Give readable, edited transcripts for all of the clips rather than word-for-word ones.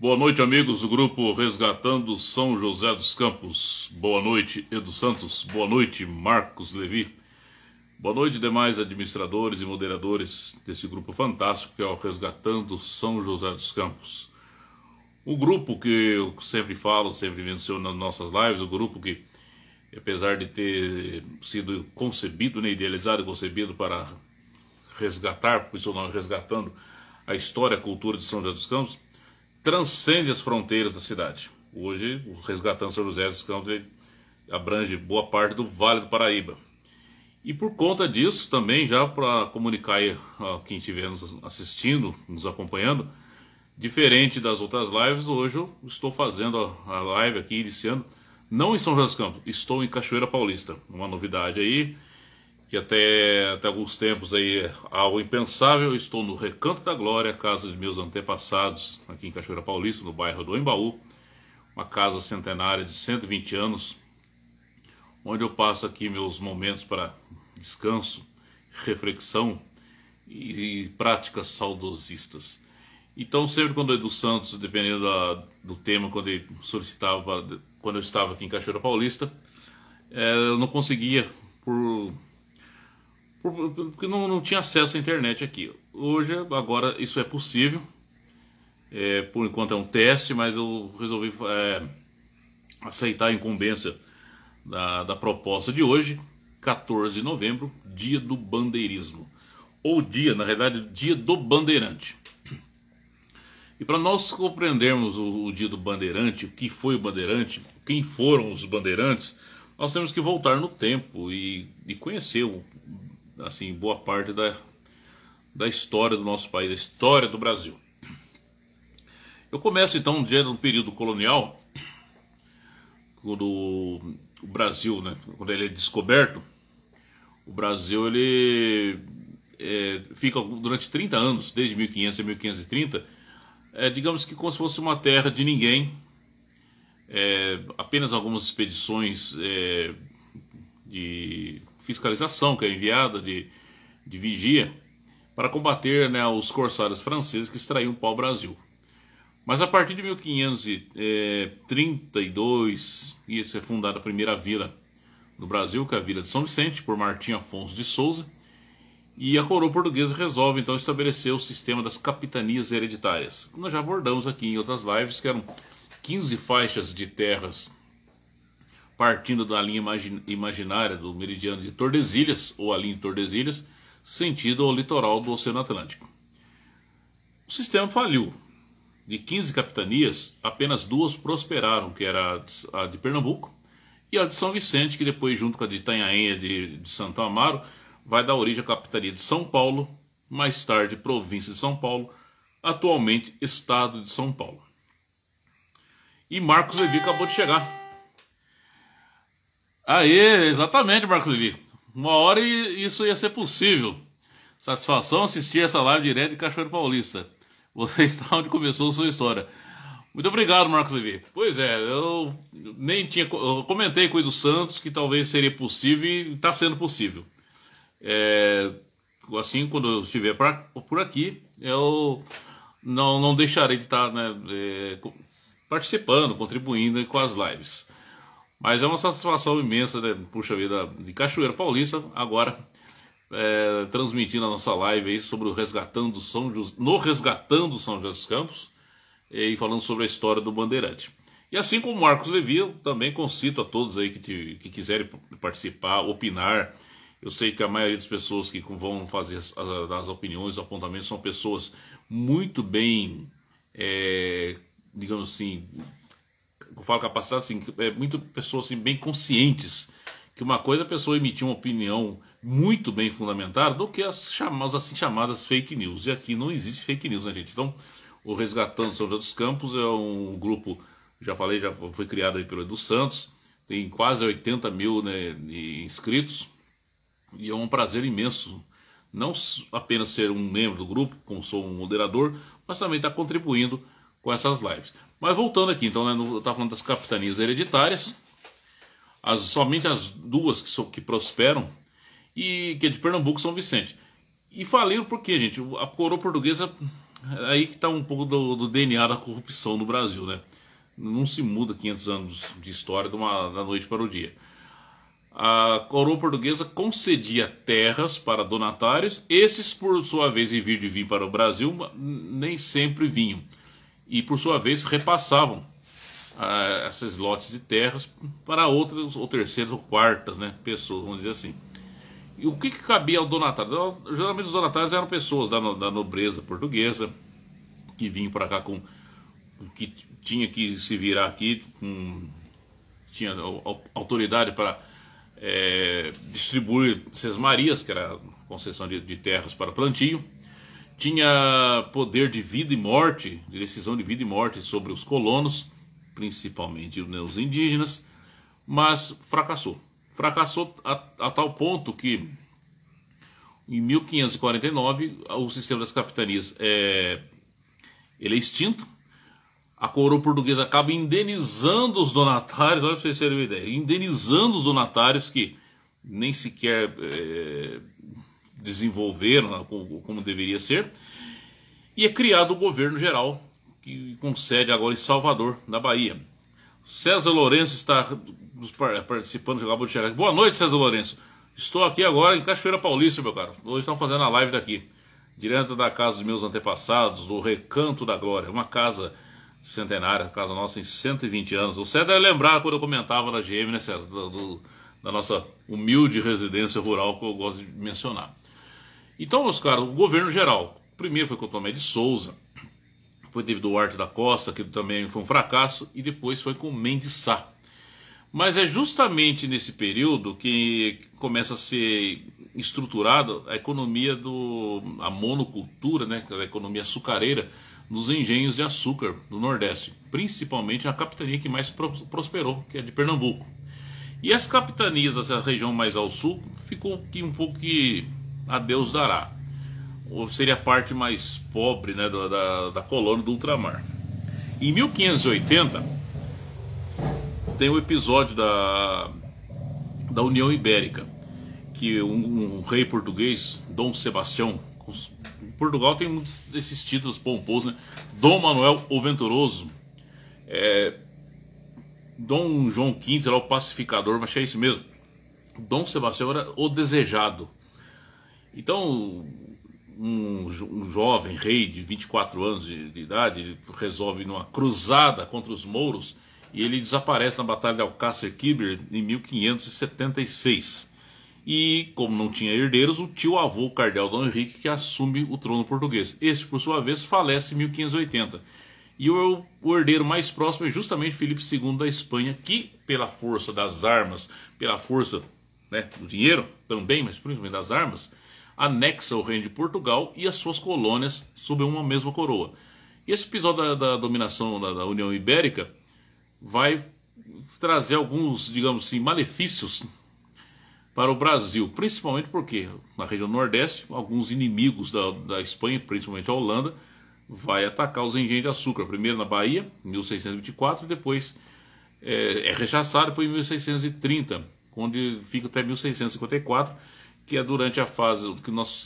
Boa noite, amigos do grupo Resgatando São José dos Campos. Boa noite, Edu Santos. Boa noite, Marcos Levi. Boa noite, demais administradores e moderadores desse grupo fantástico que é o Resgatando São José dos Campos. O grupo que eu sempre falo, sempre menciono nas nossas lives, o grupo que, apesar de ter sido concebido, idealizado e concebido para resgatar, por isso o nome Resgatando, a história e a cultura de São José dos Campos, transcende as fronteiras da cidade. Hoje, o Resgatando São José dos Campos abrange boa parte do Vale do Paraíba. E por conta disso, também já para comunicar aí a quem estiver nos assistindo, nos acompanhando, diferente das outras lives, hoje eu estou fazendo a live aqui, iniciando, não em São José dos Campos, estou em Cachoeira Paulista. Uma novidade aí, que até alguns tempos aí é algo impensável. Eu estou no Recanto da Glória, casa de meus antepassados, aqui em Cachoeira Paulista, no bairro do Embaú, uma casa centenária de 120 anos, onde eu passo aqui meus momentos para descanso, reflexão e práticas saudosistas. Então, sempre quando o Edu Santos, dependendo do tema, quando ele solicitava, quando eu estava aqui em Cachoeira Paulista, eu não conseguia, porque não tinha acesso à internet aqui. Hoje, agora, isso é possível. Por enquanto é um teste, mas eu resolvi aceitar a incumbência da proposta de hoje, 14 de novembro, dia do bandeirismo. Ou na realidade, dia do bandeirante. E para nós compreendermos o dia do bandeirante, o que foi o bandeirante, quem foram os bandeirantes, nós temos que voltar no tempo e conhecer assim, boa parte da história do nosso país, da história do Brasil. Eu começo então no período colonial, quando o Brasil, quando ele é descoberto, o Brasil ele fica durante 30 anos, desde 1500 a 1530, digamos que como se fosse uma terra de ninguém, apenas algumas expedições de fiscalização que é enviada, de vigia, para combater os corsários franceses que extraíam o pau-brasil. Mas a partir de 1532, isso é fundada a primeira vila no Brasil, que é a Vila de São Vicente, por Martim Afonso de Souza, e a coroa portuguesa resolve então estabelecer o sistema das capitanias hereditárias. Nós já abordamos aqui em outras lives, que eram 15 faixas de terras partindo da linha imaginária do meridiano de Tordesilhas, ou a linha de Tordesilhas, sentido ao litoral do Oceano Atlântico. O sistema faliu. De 15 capitanias, apenas duas prosperaram, que era a de Pernambuco e a de São Vicente, que depois, junto com a de Itanhaém de Santo Amaro, vai dar origem à capitania de São Paulo, mais tarde província de São Paulo, atualmente estado de São Paulo. E Marcos Levi acabou de chegar. Aê, exatamente, Marcos Levi. Uma hora isso ia ser possível. Satisfação assistir essa live direto de Cachoeira Paulista. Você está onde começou a sua história. Muito obrigado, Marcos Levi. Pois eu comentei com o Edu Santos que talvez seria possível e está sendo possível. Assim, quando eu estiver por aqui, eu não deixarei de estar participando, contribuindo com as lives. Mas é uma satisfação imensa, puxa vida, de Cachoeira Paulista, agora transmitindo a nossa live aí sobre o Resgatando São José dos Campos, e falando sobre a história do bandeirante. E assim como o Marcos Levi, eu também concito a todos aí que quiserem participar, opinar. Eu sei que a maioria das pessoas que vão fazer as opiniões, os apontamentos, são pessoas muito bem, digamos assim, eu falo capacidade assim, muito pessoas assim, bem conscientes, que uma coisa é a pessoa emitir uma opinião muito bem fundamentada do que as assim chamadas fake news. E aqui não existe fake news, né, gente? Então, o Resgatando São José dos Campos é um grupo, já foi criado aí pelo Edu Santos, tem quase 80 mil inscritos, e é um prazer imenso, não apenas ser um membro do grupo, como sou um moderador, mas também estar contribuindo com essas lives. Mas voltando aqui, então, eu estava falando das capitanias hereditárias, somente as duas que prosperam, e que é de Pernambuco e São Vicente. E faliram porque, gente, a coroa portuguesa Aí que está um pouco do DNA da corrupção no Brasil, né? Não se muda 500 anos de história da noite para o dia. A coroa portuguesa concedia terras para donatários. Esses, por sua vez, em vir de vir para o Brasil, nem sempre vinham. E, por sua vez, repassavam esses lotes de terras para outras, ou terceiras, ou quartas, né, pessoas, vamos dizer assim. E o que cabia ao donatário? Geralmente os donatários eram pessoas da nobreza portuguesa, que vinham para cá que tinha que se virar aqui, tinha autoridade para distribuir sesmarias, que era a concessão de terras para plantio, tinha poder de vida e morte, de decisão de vida e morte sobre os colonos, principalmente os indígenas, mas fracassou. Fracassou a tal ponto que, em 1549, o sistema das capitanias ele é extinto. A coroa portuguesa acaba indenizando os donatários, olha para vocês terem uma ideia, indenizando os donatários que nem sequer desenvolveram como deveria ser, e é criado o governo geral, que com sede agora em Salvador, na Bahia. César Lourenço está participando, acabou de chegar aqui. Boa noite, César Lourenço. Estou aqui agora em Cachoeira Paulista, meu caro. Hoje estão fazendo a live daqui, direto da casa dos meus antepassados, do Recanto da Glória, uma casa centenária, a casa nossa tem 120 anos. O César deve lembrar quando eu comentava na GM, né, César, da nossa humilde residência rural, que eu gosto de mencionar. Então, meus caros, o governo geral, primeiro foi com o Tomé de Souza, foi David Duarte da Costa, que também foi um fracasso, e depois foi com o Mendes Sá. Mas é justamente nesse período que começa a ser estruturada a economia a monocultura, né, a economia açucareira, nos engenhos de açúcar do Nordeste, principalmente na capitania que mais prosperou, que é de Pernambuco. E as capitanias dessa região mais ao sul ficou aqui um pouco que a Deus dará. Ou seria a parte mais pobre, né, da colônia do ultramar. Em 1580 tem o episódio da União Ibérica, que um rei português, Dom Sebastião, Portugal tem muitos desses títulos pomposos, né? Dom Manuel o Venturoso, Dom João V era o pacificador, mas é isso mesmo. Dom Sebastião era o desejado. Então, um jovem rei de 24 anos de idade resolve numa cruzada contra os mouros e ele desaparece na Batalha de Alcácer Quibir em 1576. E, como não tinha herdeiros, o tio-avô, o cardeal Dom Henrique, que assume o trono português. Este, por sua vez, falece em 1580. E o herdeiro mais próximo é justamente Filipe II da Espanha, que, pela força das armas, pela força, né, do dinheiro também, mas principalmente das armas, anexa o reino de Portugal e as suas colônias sob uma mesma coroa. E esse episódio da dominação da União Ibérica vai trazer alguns, digamos assim, malefícios para o Brasil, principalmente porque na região nordeste, alguns inimigos da Espanha, principalmente a Holanda, vai atacar os engenhos de açúcar, primeiro na Bahia, em 1624, e depois é rechaçado depois em 1630, onde fica até 1654, que é durante a fase que nós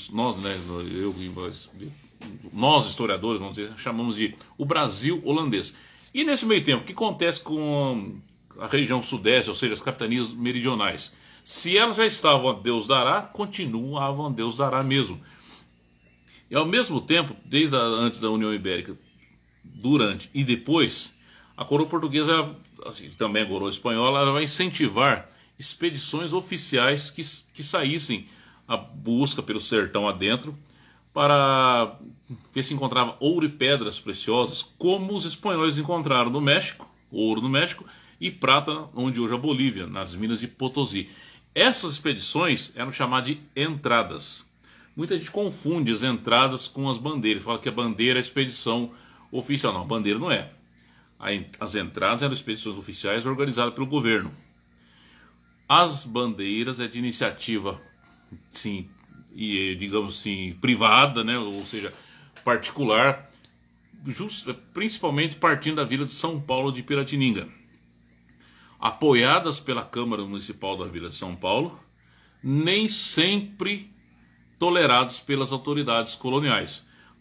historiadores, vamos dizer, chamamos de o Brasil holandês. E nesse meio tempo, o que acontece com a região sudeste, ou seja, as capitanias meridionais? Se elas já estavam a Deus dará, continuavam a Deus dará mesmo. E ao mesmo tempo, desde antes da União Ibérica, durante e depois, a coroa portuguesa, assim, também a coroa espanhola, ela vai incentivar expedições oficiais que saíssem à busca pelo sertão adentro para ver se encontrava ouro e pedras preciosas, como os espanhóis encontraram no México, ouro no México, e prata, onde hoje é a Bolívia, nas minas de Potosí. Essas expedições eram chamadas de entradas. Muita gente confunde as entradas com as bandeiras. Fala que a bandeira é a expedição oficial. Não, a bandeira não é. As entradas eram expedições oficiais organizadas pelo governo. As bandeiras é de iniciativa, sim, e digamos assim, privada, né? Ou seja, particular, principalmente partindo da vila de São Paulo de Piratininga. Apoiadas pela Câmara Municipal da Vila de São Paulo, nem sempre tolerados pelas autoridades coloniais.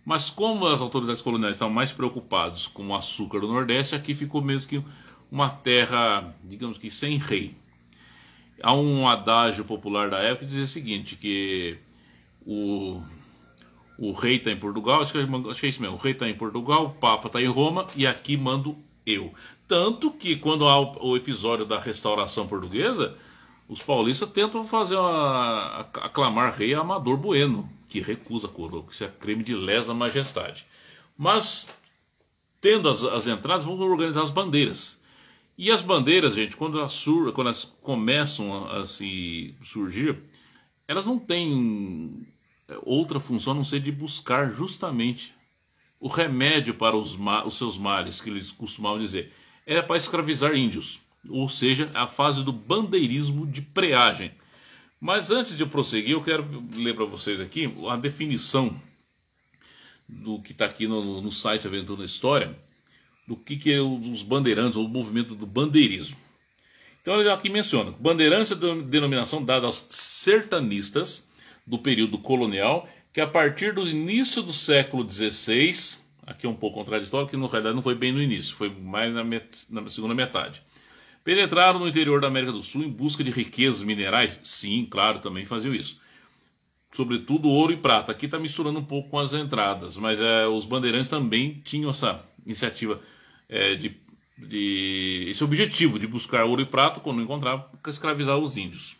Mas como as autoridades coloniais estavam mais preocupadas com o açúcar do Nordeste, aqui ficou mesmo que uma terra, digamos que sem rei. Há um adágio popular da época que dizia o seguinte, que o rei está em Portugal, acho que é isso mesmo, o rei está em Portugal, o Papa está em Roma e aqui mando eu. Tanto que quando há o episódio da restauração portuguesa, os paulistas tentam aclamar rei Amador Bueno, que recusa a coroa, que isso é crime de lesa majestade. Mas, tendo as entradas, vão organizar as bandeiras. E as bandeiras, gente, quando elas começam a se surgir, elas não têm outra função a não ser de buscar justamente o remédio para os seus males, que eles costumavam dizer. Era para escravizar índios, ou seja, a fase do bandeirismo de preagem. Mas antes de eu prosseguir, eu quero ler para vocês aqui a definição do que está aqui no site Aventura na História, do que é os bandeirantes, ou o movimento do bandeirismo. Então ele aqui menciona, bandeirantes é a denominação dada aos sertanistas do período colonial, que a partir do início do século XVI, aqui é um pouco contraditório, que na realidade não foi bem no início, foi mais na segunda metade. Penetraram no interior da América do Sul em busca de riquezas minerais? Sim, claro, também faziam isso. Sobretudo ouro e prata. Aqui está misturando um pouco com as entradas, mas os bandeirantes também tinham essa iniciativa esse objetivo de buscar ouro e prata, quando não encontrava, escravizar os índios.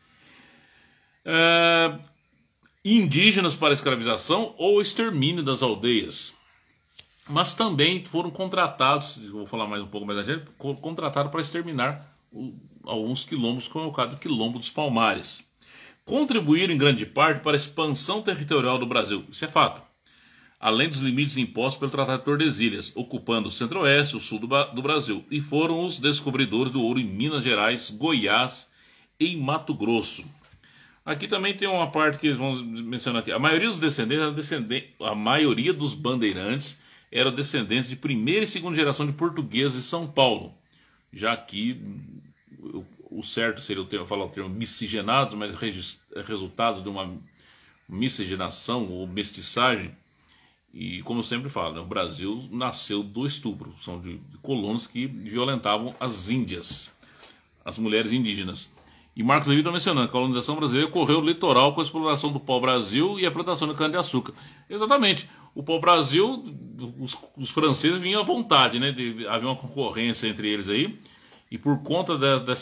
Indígenas para escravização ou extermínio das aldeias. Mas também foram contratados, vou falar mais um pouco mais adiante, contratados para exterminar alguns quilombos, como é o caso do Quilombo dos Palmares. Contribuíram em grande parte para a expansão territorial do Brasil, isso é fato, além dos limites impostos pelo Tratado de Tordesilhas, ocupando o centro-oeste e o sul do Brasil, e foram os descobridores do ouro em Minas Gerais, Goiás e em Mato Grosso. Aqui também tem uma parte que eles vão mencionar aqui. A maioria dos a maioria dos bandeirantes eram descendentes de primeira e segunda geração de portugueses de São Paulo. Já que o certo seria falar o termo miscigenados, mas resultado de uma miscigenação ou mestiçagem. E como eu sempre falo, né, o Brasil nasceu do estupro. São de colonos que violentavam as índias, as mulheres indígenas. E Marcos Levi está mencionando, a colonização brasileira ocorreu no litoral com a exploração do pau-brasil e a plantação de cana-de-açúcar. Exatamente. O pau-brasil, os franceses vinham à vontade, né? Havia uma concorrência entre eles aí. E por conta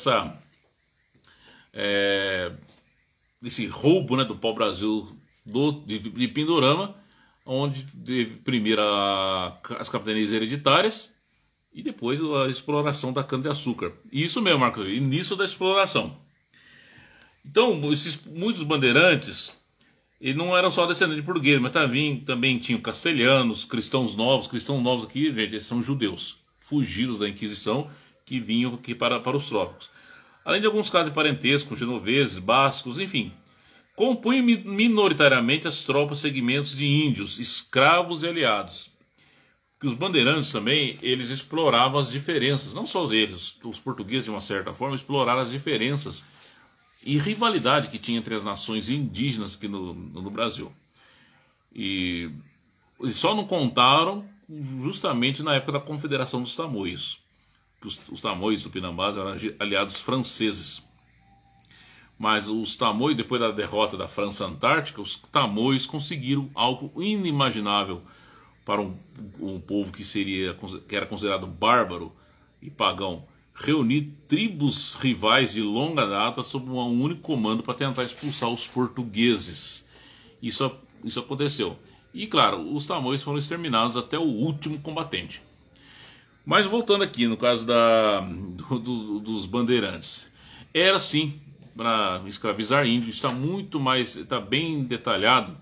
desse roubo, né, do pau-brasil de Pindorama, onde primeiro as capitanias hereditárias e depois a exploração da cana-de-açúcar. Isso mesmo, Marcos Levi, início da exploração. Então, muitos bandeirantes, e não eram só descendentes de portugueses, mas também tinham castelhanos, cristãos novos aqui, gente, eles são judeus, fugidos da Inquisição, que vinham aqui para os trópicos. Além de alguns casos de parentesco com genoveses, bascos, enfim, compunham minoritariamente as tropas segmentos de índios, escravos e aliados. Que os bandeirantes também, eles exploravam as diferenças, não só eles, os portugueses de uma certa forma, exploraram as diferenças e rivalidade que tinha entre as nações indígenas aqui no Brasil. E só não contaram justamente na época da Confederação dos Tamoios. Os Tamoios do Tupinambás eram aliados franceses. Mas os Tamoios, depois da derrota da França Antártica, os Tamoios conseguiram algo inimaginável para um povo que era considerado bárbaro e pagão. Reunir tribos rivais de longa data sob um único comando para tentar expulsar os portugueses. Isso aconteceu. E claro, os Tamoios foram exterminados até o último combatente. Mas voltando aqui, no caso dos bandeirantes, era sim para escravizar índios, está bem detalhado.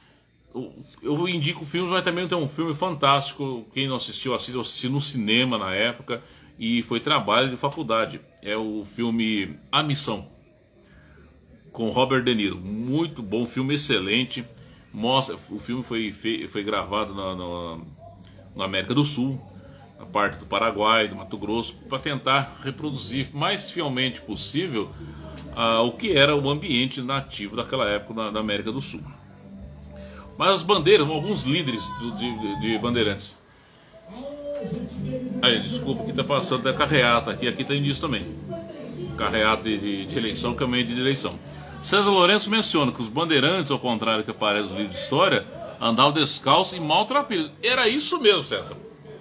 Eu indico o filme, mas também tem um filme fantástico. Quem não assistiu, assisti no cinema na época. E foi trabalho de faculdade. É o filme A Missão, com Robert De Niro. Muito bom, filme excelente. O filme foi gravado na América do Sul, na parte do Paraguai, do Mato Grosso, para tentar reproduzir mais fielmente possível o que era o ambiente nativo daquela época na América do Sul. Mas as bandeiras, alguns líderes de bandeirantes. Aí, desculpa, aqui está passando da carreata, aqui tem isso também. Carreata de eleição, caminho de eleição. César Lourenço menciona que os bandeirantes, ao contrário que aparece nos livros de história, andavam descalços e maltrapilhos. Era isso mesmo, César.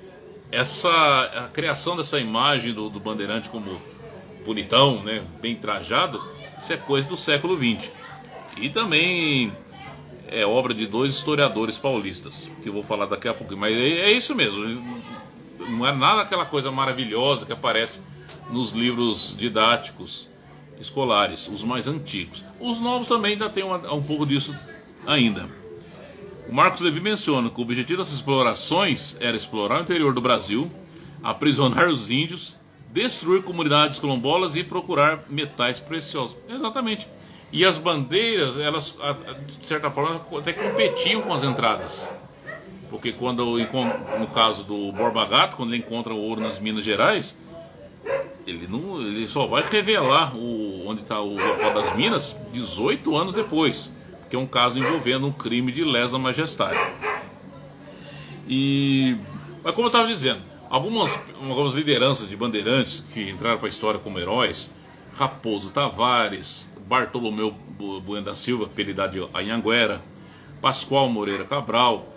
A criação dessa imagem do bandeirante como bonitão, né, bem trajado, isso é coisa do século XX. E também é obra de 2 historiadores paulistas, que eu vou falar daqui a pouco. Mas é isso mesmo. Não é nada aquela coisa maravilhosa que aparece nos livros didáticos escolares, os mais antigos. Os novos também ainda tem um pouco disso ainda. O Marcos Levi menciona que o objetivo dessas explorações era explorar o interior do Brasil, aprisionar os índios, destruir comunidades quilombolas e procurar metais preciosos. Exatamente. E as bandeiras, elas, de certa forma, até competiam com as entradas. Porque quando, no caso do Borba Gato, quando ele encontra o ouro nas Minas Gerais, ele só vai revelar onde está o local das minas 18 anos depois, que é um caso envolvendo um crime de lesa majestade. Mas como eu estava dizendo, algumas lideranças de bandeirantes que entraram para a história como heróis, Raposo Tavares, Bartolomeu Bueno da Silva, apelidado de Anhanguera, Pascoal Moreira Cabral,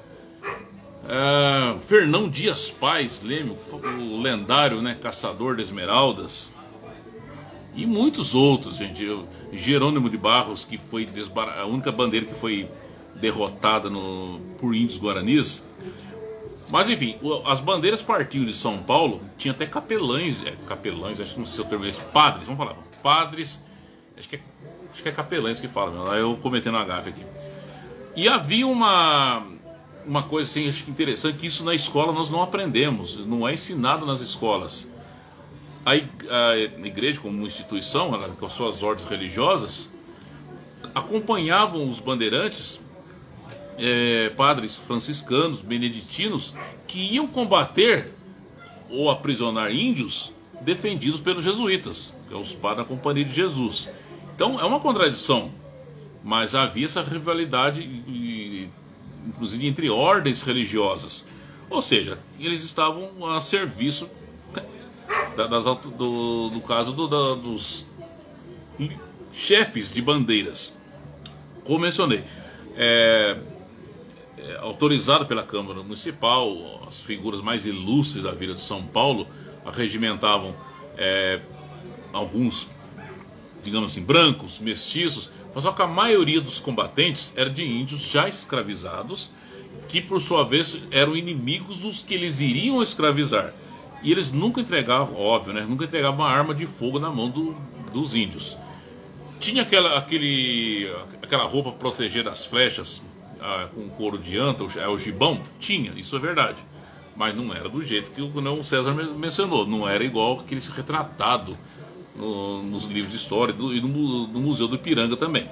Fernão Dias Pais Leme, o lendário, né, caçador de esmeraldas, e muitos outros, gente. Jerônimo de Barros, que foi a única bandeira que foi derrotada por índios guaranis. Mas enfim, as bandeiras partiam de São Paulo, tinha até capelães, acho que não sei se é o termo é esse, padres, vamos falar, padres, acho que é capelães que falam, lá eu cometendo uma gafe aqui. E havia uma coisa assim, acho que interessante, que isso na escola nós não aprendemos, não é ensinado nas escolas. A igreja, como uma instituição, ela, com as suas ordens religiosas, acompanhavam os bandeirantes, padres franciscanos, beneditinos, que iam combater ou aprisionar índios defendidos pelos jesuítas, que é os padres da Companhia de Jesus. Então é uma contradição, mas havia essa rivalidade, inclusive entre ordens religiosas, ou seja, eles estavam a serviço do caso dos chefes de bandeiras. Como mencionei, autorizado pela Câmara Municipal, as figuras mais ilustres da vida de São Paulo arregimentavam alguns, digamos assim, brancos, mestiços, mas só que a maioria dos combatentes era de índios já escravizados, que por sua vez eram inimigos dos que eles iriam escravizar. E eles nunca entregavam, óbvio, né? Nunca entregavam uma arma de fogo na mão dos índios. Tinha aquela roupa para proteger das flechas, com couro de anta, o gibão? Tinha, isso é verdade. Mas não era do jeito que o César mencionou. Não era igual aquele retratado nos livros de história e no Museu do Ipiranga também.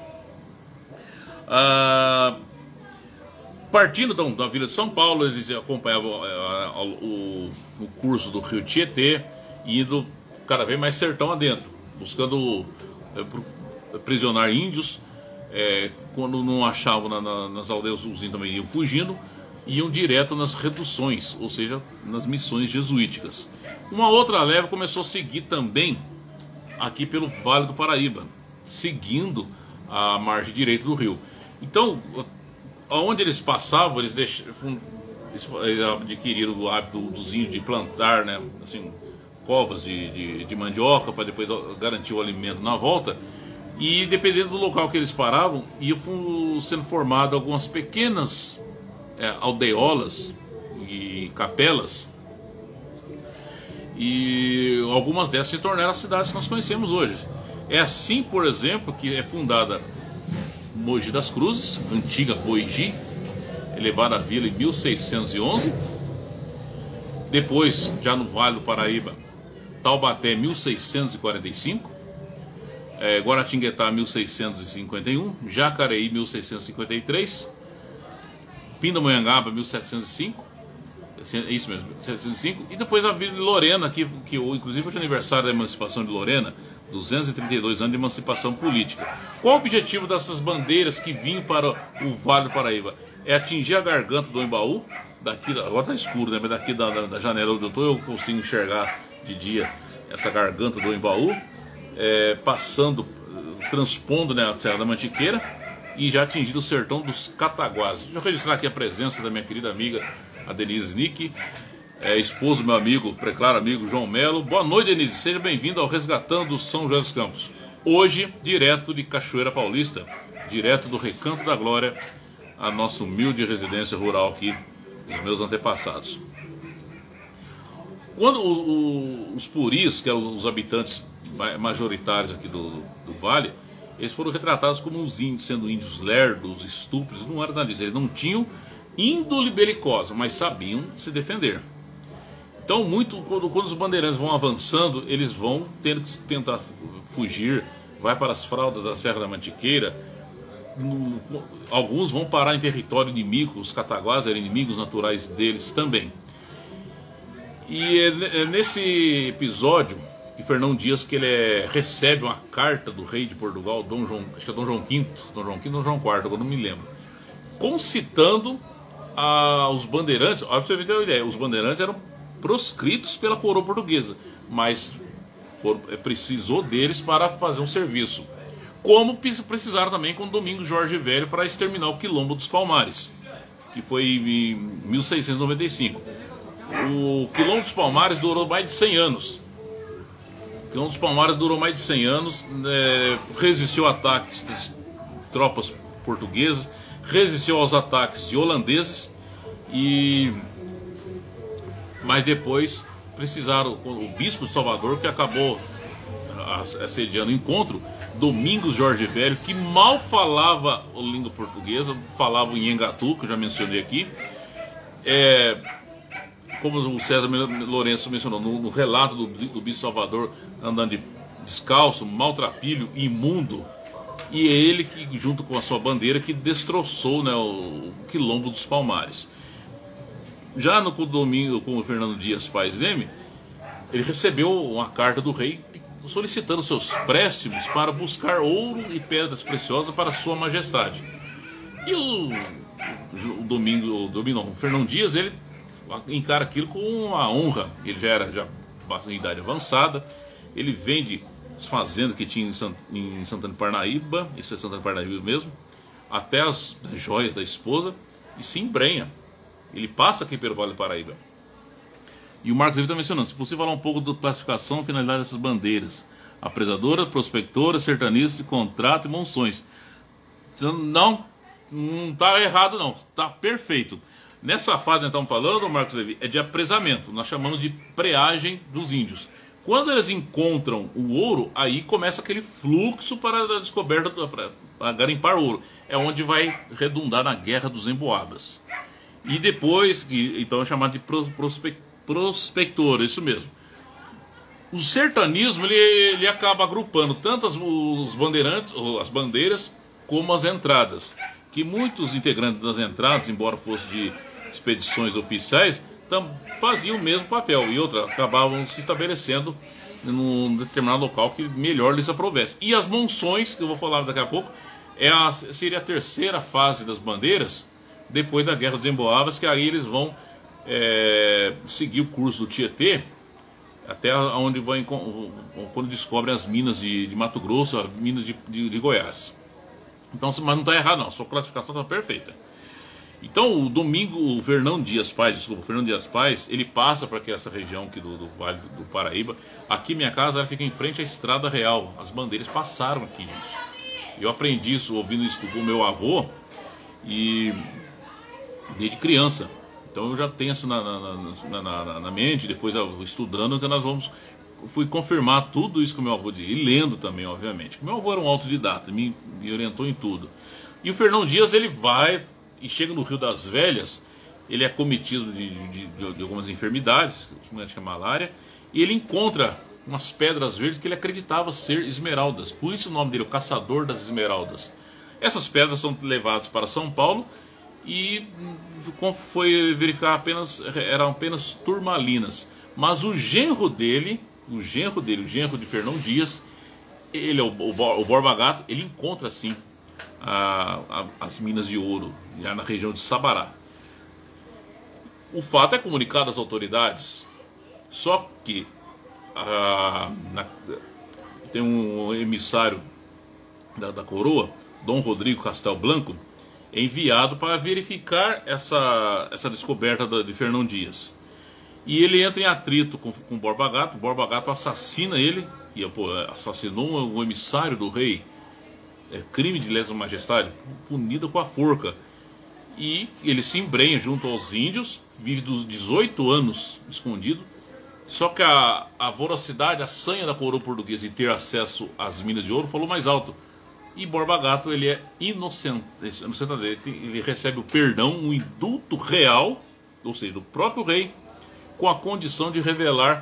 Partindo da Vila de São Paulo, eles acompanhavam o curso do Rio Tietê, indo cada vez mais sertão adentro, buscando aprisionar índios. Quando não achavam nas aldeias, os índios também iam fugindo, iam direto nas reduções, ou seja, nas missões jesuíticas. Uma outra leva começou a seguir também aqui pelo Vale do Paraíba, seguindo a margem direita do rio. Então, aonde eles passavam, eles adquiriram o hábito dos índios de plantar, né, assim, covas de mandioca para depois garantir o alimento na volta. E dependendo do local que eles paravam, iam sendo formadas algumas pequenas aldeolas e capelas. E algumas dessas se tornaram as cidades que nós conhecemos hoje. É assim, por exemplo, que é fundada Mogi das Cruzes, antiga Boigi, elevada à vila em 1611. Depois, já no Vale do Paraíba, Taubaté, 1645. Guaratinguetá, 1651. Jacareí, 1653. Pindamonhangaba, 1705. É isso mesmo, 1705. E depois a Vila de Lorena, que inclusive foi o aniversário da emancipação de Lorena, 232 anos de emancipação política. Qual o objetivo dessas bandeiras que vinham para o Vale do Paraíba? é atingir a garganta do Embaú. Daqui, agora tá escuro, né? Mas daqui da janela onde eu tô, eu consigo enxergar de dia essa garganta do Embaú, passando, transpondo, né, a Serra da Mantiqueira, e já atingido o sertão dos Cataguases. Deixa eu registrar aqui a presença da minha querida amiga, a Denise Nick, esposo do meu amigo, preclaro amigo João Melo. Boa noite, Denise, seja bem-vindo ao Resgatando São José dos Campos. Hoje, direto de Cachoeira Paulista, direto do Recanto da Glória, a nossa humilde residência rural aqui, dos meus antepassados. Quando os puris, que eram os habitantes majoritários aqui do vale, eles foram retratados como uns índios, sendo índios lerdos, estúpidos, não era nada disso. Eles não tinham índole belicosa, mas sabiam se defender. Então, quando os bandeirantes vão avançando, eles vão tendo que tentar fugir, vai para as fraldas da Serra da Mantiqueira. Alguns vão parar em território inimigo, os Cataguases eram inimigos naturais deles também. E é nesse episódio que Fernão Dias que ele recebe uma carta do rei de Portugal, Dom João, acho que é Dom João V, Dom João IV, agora não me lembro, concitando os bandeirantes. Olha, pra você ter uma ideia, os bandeirantes eram proscritos pela coroa portuguesa, mas precisou deles para fazer um serviço. Como precisaram também com Domingos Jorge Velho para exterminar o Quilombo dos Palmares, que foi em 1695. O Quilombo dos Palmares durou mais de 100 anos. O Quilombo dos Palmares durou mais de 100 anos, resistiu a ataques de tropas portuguesas, resistiu aos ataques de holandeses, mas depois precisaram, o bispo de Salvador, que acabou assediando o encontro, Domingos Jorge Velho, que mal falava a língua portuguesa, falava em Nhangatu, que eu já mencionei aqui, como o César Lourenço mencionou no relato do bispo de Salvador, andando descalço, maltrapilho, imundo, e é ele que, junto com a sua bandeira, que destroçou, né, o Quilombo dos Palmares. Já no domingo, com o Fernando Dias Pais Leme, ele recebeu uma carta do rei solicitando seus préstimos para buscar ouro e pedras preciosas para sua majestade. E o Fernão Dias, ele encara aquilo com uma honra. Ele já era em idade avançada, ele vende as fazendas que tinha em Santana de Parnaíba, isso é Santana de Parnaíba mesmo, até as joias da esposa, e se embrenha. Ele passa aqui pelo Vale do Paraíba. E o Marcos Levy está mencionando, se possível, falar um pouco da classificação e finalidade dessas bandeiras: apresadora, prospectora, sertanista de contrato e monções. Não está errado, não, está perfeito. Nessa fase que nós estamos falando, Marcos Levy, é de apresamento, nós chamamos de preagem dos índios. Quando eles encontram o ouro, aí começa aquele fluxo para a descoberta, para garimpar ouro. É onde vai redundar na Guerra dos Emboabas. E depois, então é chamado de prospector, isso mesmo. O sertanismo ele acaba agrupando tanto os bandeirantes, as bandeiras, como as entradas. Que muitos integrantes das entradas, embora fossem de expedições oficiais, faziam o mesmo papel. E outra, acabavam se estabelecendo num determinado local que melhor lhes aprovesse. E as monções, que eu vou falar daqui a pouco, seria a terceira fase das bandeiras, depois da Guerra dos Emboabas, que aí eles vão seguir o curso do Tietê até onde vão, quando descobrem as minas de Mato Grosso, as minas de Goiás. Então, mas não está errado, não, a sua classificação está perfeita. Então o Fernão Dias Pais, ele passa para essa região aqui do Vale do Paraíba. Aqui minha casa ela fica em frente à Estrada Real. As bandeiras passaram aqui, gente. Eu aprendi isso, ouvindo isso do meu avô, e desde criança. Então eu já tenho isso na mente, depois eu estudando, que fui confirmar tudo isso que o meu avô dizia, e lendo também, obviamente. Meu avô era um autodidata, me orientou em tudo. E o Fernão Dias, ele vai e chega no Rio das Velhas, ele é cometido de algumas enfermidades, que é malária, e ele encontra umas pedras verdes que ele acreditava ser esmeraldas. Por isso o nome dele, o Caçador das Esmeraldas. Essas pedras são levadas para São Paulo e foi verificar eram apenas turmalinas. Mas o genro de Fernão Dias, ele é o Borba Gato, ele encontra assim as minas de ouro, já na região de Sabará. O fato é comunicado às autoridades, só que tem um emissário da coroa, Dom Rodrigo Castelblanco, enviado para verificar essa descoberta de Fernão Dias. E ele entra em atrito com Borba Gato. Borba Gato assassina ele, e assassinou um emissário do rei. Crime de lesa majestade, punido com a forca. E ele se embrenha junto aos índios, vive dos 18 anos escondido. Só que a voracidade, a sanha da coroa portuguesa em ter acesso às minas de ouro falou mais alto. E Borba Gato, ele é inocente, ele recebe o perdão, um indulto real, ou seja, do próprio rei, com a condição de revelar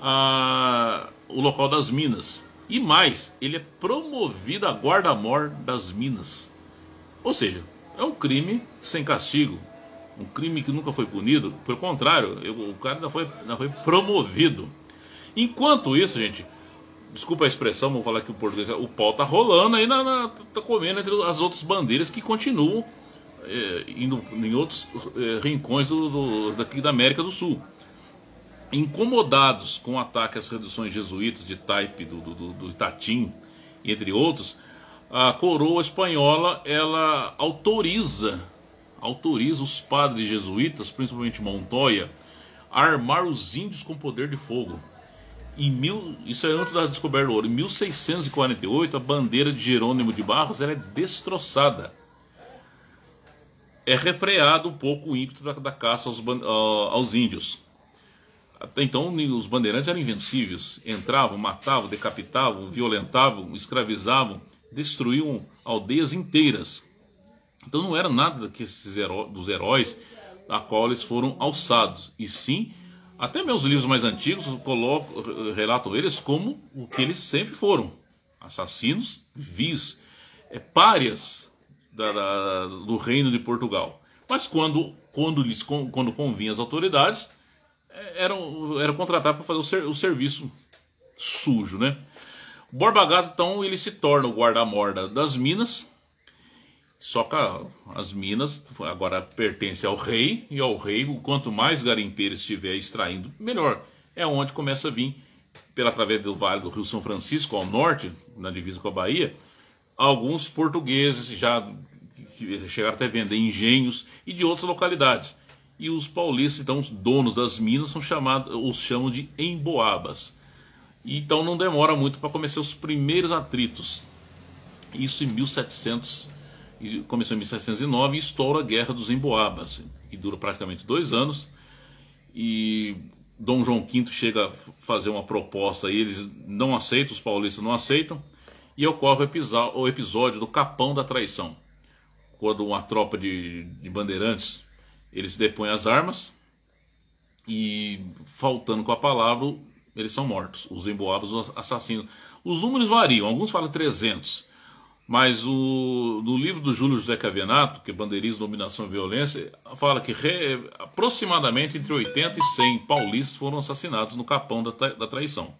o local das minas. E mais, ele é promovido a guarda-mor das minas. Ou seja, é um crime sem castigo, um crime que nunca foi punido. Pelo contrário, o cara ainda foi promovido. Enquanto isso, gente, desculpa a expressão, vou falar aqui o português, o pau tá rolando aí, tá comendo entre as outras bandeiras que continuam indo em outros rincões daqui da América do Sul. Incomodados com o ataque às reduções jesuítas de Taipe, do Itatim, entre outros, a coroa espanhola ela autoriza os padres jesuítas, principalmente Montoya, a armar os índios com poder de fogo. Isso é antes da descoberta do ouro. Em 1648, a bandeira de Jerônimo de Barros ela é destroçada. É refreado um pouco o ímpeto da caça aos índios. Até então, os bandeirantes eram invencíveis. Entravam, matavam, decapitavam, violentavam, escravizavam, destruíam aldeias inteiras. Então não era nada dos heróis a qual eles foram alçados. E sim, até meus livros mais antigos relatam eles como o que eles sempre foram: assassinos, vis, párias do reino de Portugal. Mas quando convinha as autoridades, eram contratados para fazer o serviço sujo, né? O Borba Gato, então, ele se torna o guarda-mor das minas. Só que as minas agora pertencem ao rei, e ao rei, quanto mais garimpeiro estiver extraindo, melhor. É onde começa a vir, através do Vale do Rio São Francisco, ao norte, na divisa com a Bahia, alguns portugueses já chegaram até a vender engenhos e de outras localidades. E os paulistas, então, os donos das minas, os chamam de emboabas. E então não demora muito para começar os primeiros atritos. Isso em 1700, começou em 1709 e estoura a Guerra dos Emboabas, que dura praticamente 2 anos. E Dom João V chega a fazer uma proposta e eles não aceitam, os paulistas não aceitam. E ocorre o episódio do Capão da Traição, quando uma tropa de bandeirantes, eles depõem as armas e, faltando com a palavra, eles são mortos. Os emboabas, os assassinos. Os números variam, alguns falam 300, mas no livro do Júlio José Cavenato, que é Bandeirismo, Dominação e Violência, fala que aproximadamente entre 80 e 100 paulistas foram assassinados no Capão da Traição.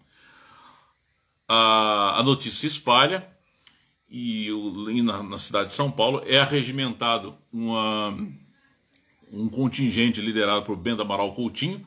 A notícia se espalha e na cidade de São Paulo é arregimentado um contingente liderado por Bento Amaral Coutinho,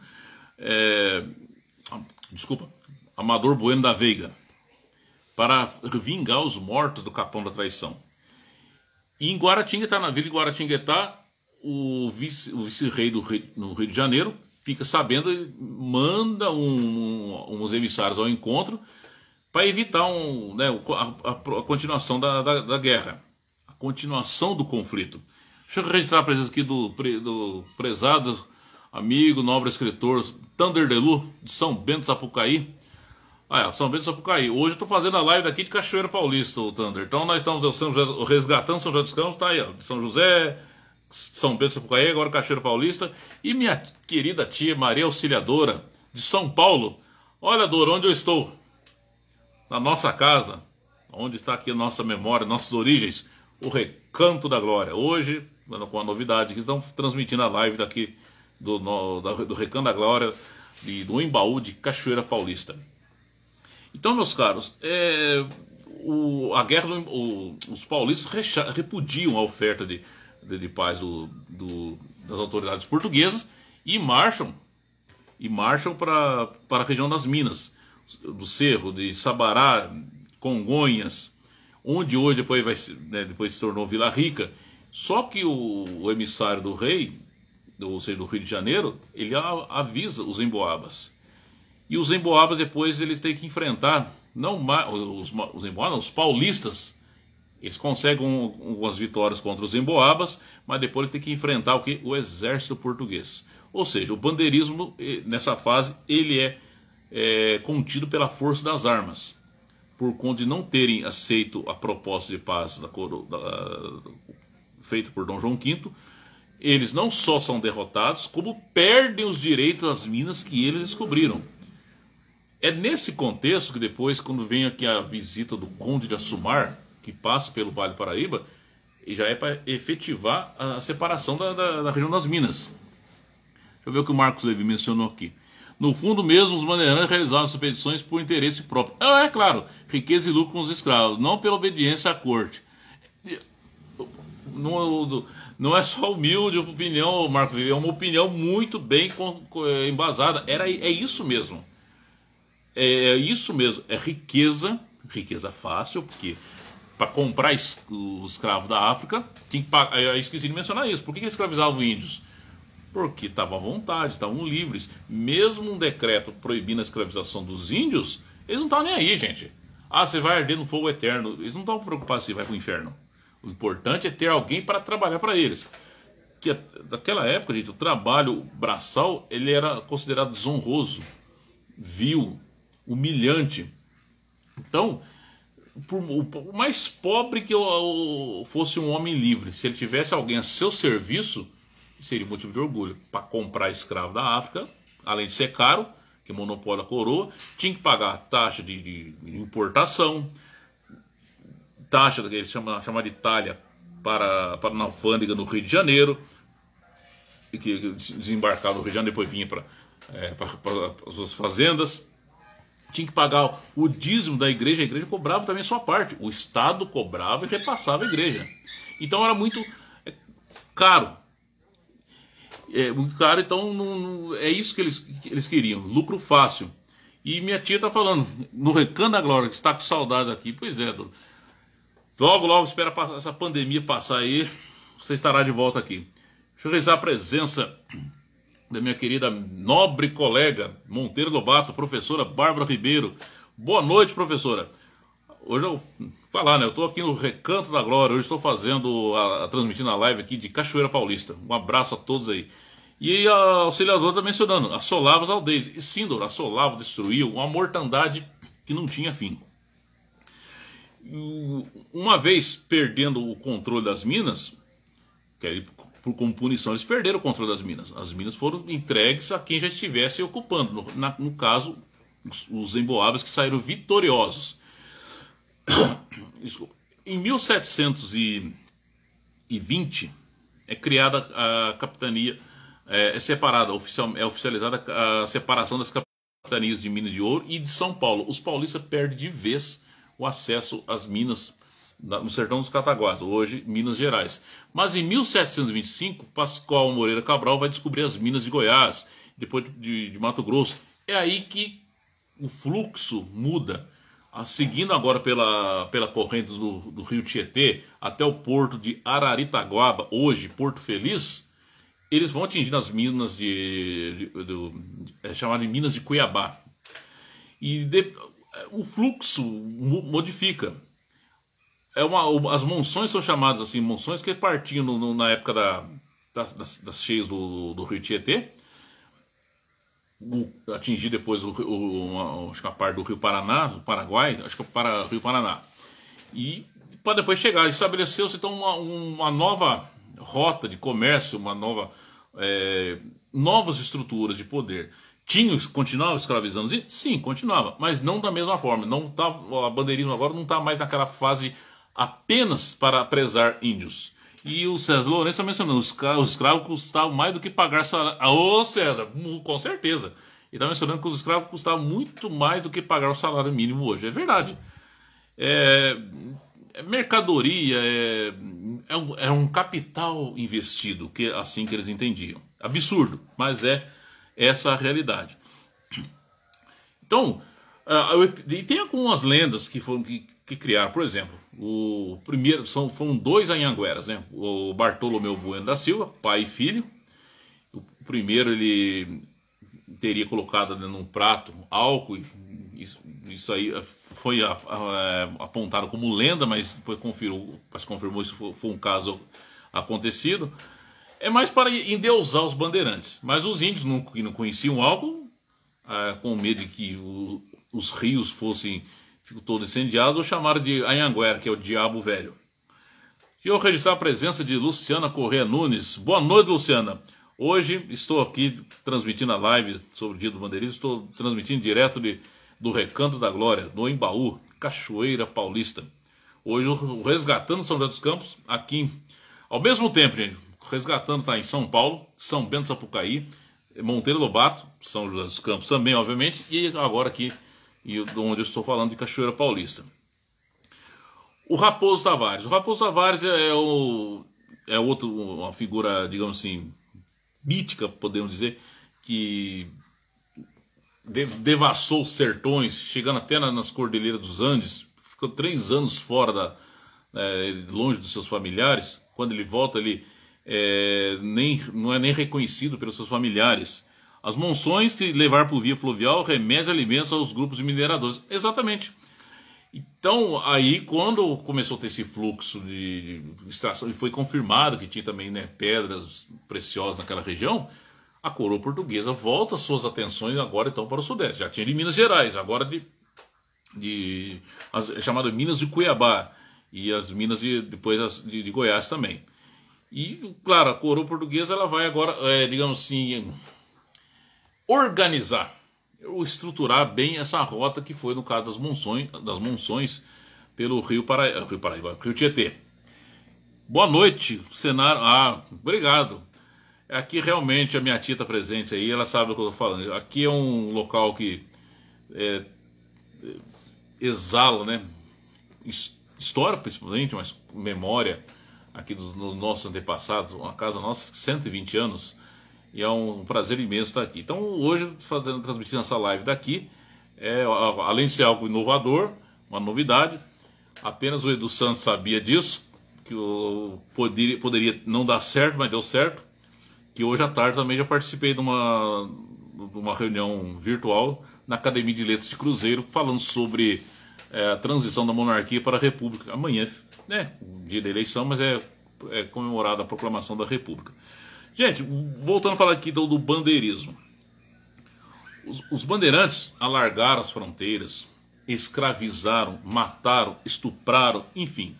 Amador Bueno da Veiga, para vingar os mortos do Capão da Traição. E em Guaratinguetá, na vila de Guaratinguetá, o vice-rei no Rio de Janeiro fica sabendo e manda uns emissários ao encontro para evitar a continuação da guerra, a continuação do conflito. Deixa eu registrar a presença aqui do prezado amigo, nobre escritor Thunder Delu, de São Bento do Sapucaí. São Bento do Sapucaí. Hoje eu estou fazendo a live daqui de Cachoeira Paulista, o Thunder. Então nós estamos resgatando São José dos Campos, tá aí, ó, de São José, São Bento do Sapucaí, agora Cachoeira Paulista. E minha querida tia Maria Auxiliadora, de São Paulo. Olha, Dora, onde eu estou? Na nossa casa, onde está aqui a nossa memória, nossas origens, o Recanto da Glória. Hoje, com a novidade, que estão transmitindo a live daqui do Recanto da Glória, do Embaú de Cachoeira Paulista. Então, meus caros, a guerra, os paulistas repudiam a oferta de paz das autoridades portuguesas e marcham para a região das Minas, do Cerro, de Sabará, Congonhas, onde hoje depois se tornou Vila Rica. Só que o emissário do rei, ou seja, do Rio de Janeiro, ele avisa os emboabas. E os emboabas depois eles têm que enfrentar, os paulistas, eles conseguem algumas vitórias contra os emboabas, mas depois eles têm que enfrentar o quê? O exército português. Ou seja, o bandeirismo, nessa fase, ele é contido pela força das armas, por conta de não terem aceito a proposta de paz feita por Dom João V. Eles não só são derrotados, como perdem os direitos às minas que eles descobriram. É nesse contexto que depois, quando vem aqui a visita do Conde de Assumar, que passa pelo Vale do Paraíba, e já é para efetivar a separação da região das Minas. Deixa eu ver o que o Marcos Levi mencionou aqui. No fundo mesmo, os bandeirantes realizavam essas expedições por interesse próprio. É claro, riqueza e lucro com os escravos, não pela obediência à corte. Não é só humilde opinião, Marcos Levi, é uma opinião muito bem embasada. É isso mesmo. É isso mesmo. É riqueza fácil, porque para comprar o escravo da África, tinha que pagar. Eu esqueci de mencionar isso. Por que eles escravizavam índios? Porque estavam à vontade, estavam livres. Mesmo um decreto proibindo a escravização dos índios, eles não estavam nem aí, gente. Ah, você vai arder no fogo eterno. Eles não estavam preocupados se vai para o inferno. O importante é ter alguém para trabalhar para eles. Que naquela época, gente, o trabalho braçal ele era considerado desonroso, vil, humilhante. Então, por mais pobre que eu fosse um homem livre, se ele tivesse alguém a seu serviço, seria motivo de orgulho. Para comprar escravo da África, além de ser caro, que é monopólio da coroa, tinha que pagar taxa de importação, taxa que eles chamam de talha para na alfândega no Rio de Janeiro, e que desembarcava no Rio de Janeiro, depois vinha para as suas fazendas. Tinha que pagar o dízimo da igreja, a igreja cobrava também a sua parte. O Estado cobrava e repassava a igreja. Então era muito caro. Muito caro, então é isso que eles queriam, lucro fácil. E minha tia está falando, no Recanto da Glória, que está com saudade aqui. Pois é, logo espera essa pandemia passar aí, você estará de volta aqui. Deixa eu registrar a presença da minha querida nobre colega Monteiro Lobato, professora Bárbara Ribeiro. Boa noite, professora. Hoje eu vou falar, né? Eu estou aqui no Recanto da Glória. Hoje estou fazendo, transmitindo a live aqui de Cachoeira Paulista. Um abraço a todos aí. E a auxiliadora está mencionando, assolava as aldeias. E sim, Dora, assolava, destruía, uma mortandade que não tinha fim. Uma vez perdendo o controle das minas, como punição, eles perderam o controle das minas. As minas foram entregues a quem já estivesse ocupando. No caso, os emboabas que saíram vitoriosos. Desculpa. Em 1720 é criada a capitania, é oficializada a separação das capitanias de Minas de Ouro e de São Paulo. Os paulistas perdem de vez o acesso às minas no sertão dos Cataguases, hoje Minas Gerais. Mas em 1725, Pascoal Moreira Cabral vai descobrir as minas de Goiás, depois de Mato Grosso. É aí que o fluxo muda. Seguindo agora pela corrente do rio Tietê até o porto de Araritaguaba, hoje Porto Feliz, eles vão atingindo as minas chamadas de Minas de Cuiabá. E o fluxo modifica. As monções são chamadas assim, monções que partiam na época das cheias do rio Tietê, atingir depois acho que a parte do Rio Paraná, do Paraguai, acho que para o Rio Paraná. E para depois chegar, estabeleceu-se então uma nova rota de comércio, novas estruturas de poder. Continuava escravizando? Sim, continuava, mas não da mesma forma. A bandeirismo agora não está mais naquela fase apenas para prezar índios. E o César Lourenço está mencionando, os escravos custavam mais do que pagar salário. Ô César, com certeza. Ele está mencionando que os escravos custavam muito mais do que pagar o salário mínimo hoje. É verdade. mercadoria, é um capital investido, que assim que eles entendiam. Absurdo, mas é essa a realidade. Então, e tem algumas lendas que criaram, por exemplo, o primeiro foram dois Anhangueras, né? O Bartolomeu Bueno da Silva, pai e filho. O primeiro ele teria colocado num prato álcool, isso aí foi apontado como lenda, mas depois confirmou isso foi um caso acontecido. É mais para endeusar os bandeirantes, mas os índios que não conheciam álcool, com medo de que os rios fossem todos incendiados, chamaram de Anhanguera, que é o diabo velho. E eu registrar a presença de Luciana Corrêa Nunes. Boa noite, Luciana. Hoje estou aqui transmitindo a live sobre o Dia do Bandeirismo. Estou transmitindo direto do Recanto da Glória, no Embaú, Cachoeira Paulista. Hoje o Resgatando São José dos Campos, aqui, ao mesmo tempo, gente, Resgatando está em São Paulo, São Bento Sapucaí, Monteiro Lobato, São José dos Campos também, obviamente, e agora aqui, onde eu estou falando, de Cachoeira Paulista. O Raposo Tavares. O Raposo Tavares é uma figura, digamos assim, mítica, podemos dizer, que devassou os sertões, chegando até nas Cordilheiras dos Andes, ficou 3 anos fora, longe dos seus familiares. Quando ele volta, ele não é nem reconhecido pelos seus familiares. As monções que levar por via fluvial remédios e alimentos aos grupos de mineradores. Exatamente. Então, aí, quando começou a ter esse fluxo de extração, e foi confirmado que tinha também, né, pedras preciosas naquela região, a coroa portuguesa volta suas atenções agora então para o Sudeste. Já tinha de Minas Gerais, agora as chamadas Minas de Cuiabá e as Minas depois de Goiás também. E, claro, a coroa portuguesa ela vai agora, digamos assim, organizar, ou estruturar bem essa rota que foi no caso das monções pelo Rio Tietê. Boa noite, cenário. Obrigado. Aqui realmente a minha tia está presente aí, ela sabe do que eu estou falando. Aqui é um local que exala, né? História principalmente, mas memória aqui dos nossos antepassados, uma casa nossa, 120 anos, e é um prazer imenso estar aqui. Então hoje, transmitindo essa live daqui, além de ser algo inovador, uma novidade, apenas o Edu Santos sabia disso, que poderia não dar certo, mas deu certo, que hoje à tarde também já participei de uma reunião virtual na Academia de Letras de Cruzeiro, falando sobre a transição da monarquia para a república. Amanhã, né, dia da eleição, mas é comemorada a proclamação da república. Gente, voltando a falar aqui do bandeirismo. Os bandeirantes alargaram as fronteiras, escravizaram, mataram, estupraram, enfim.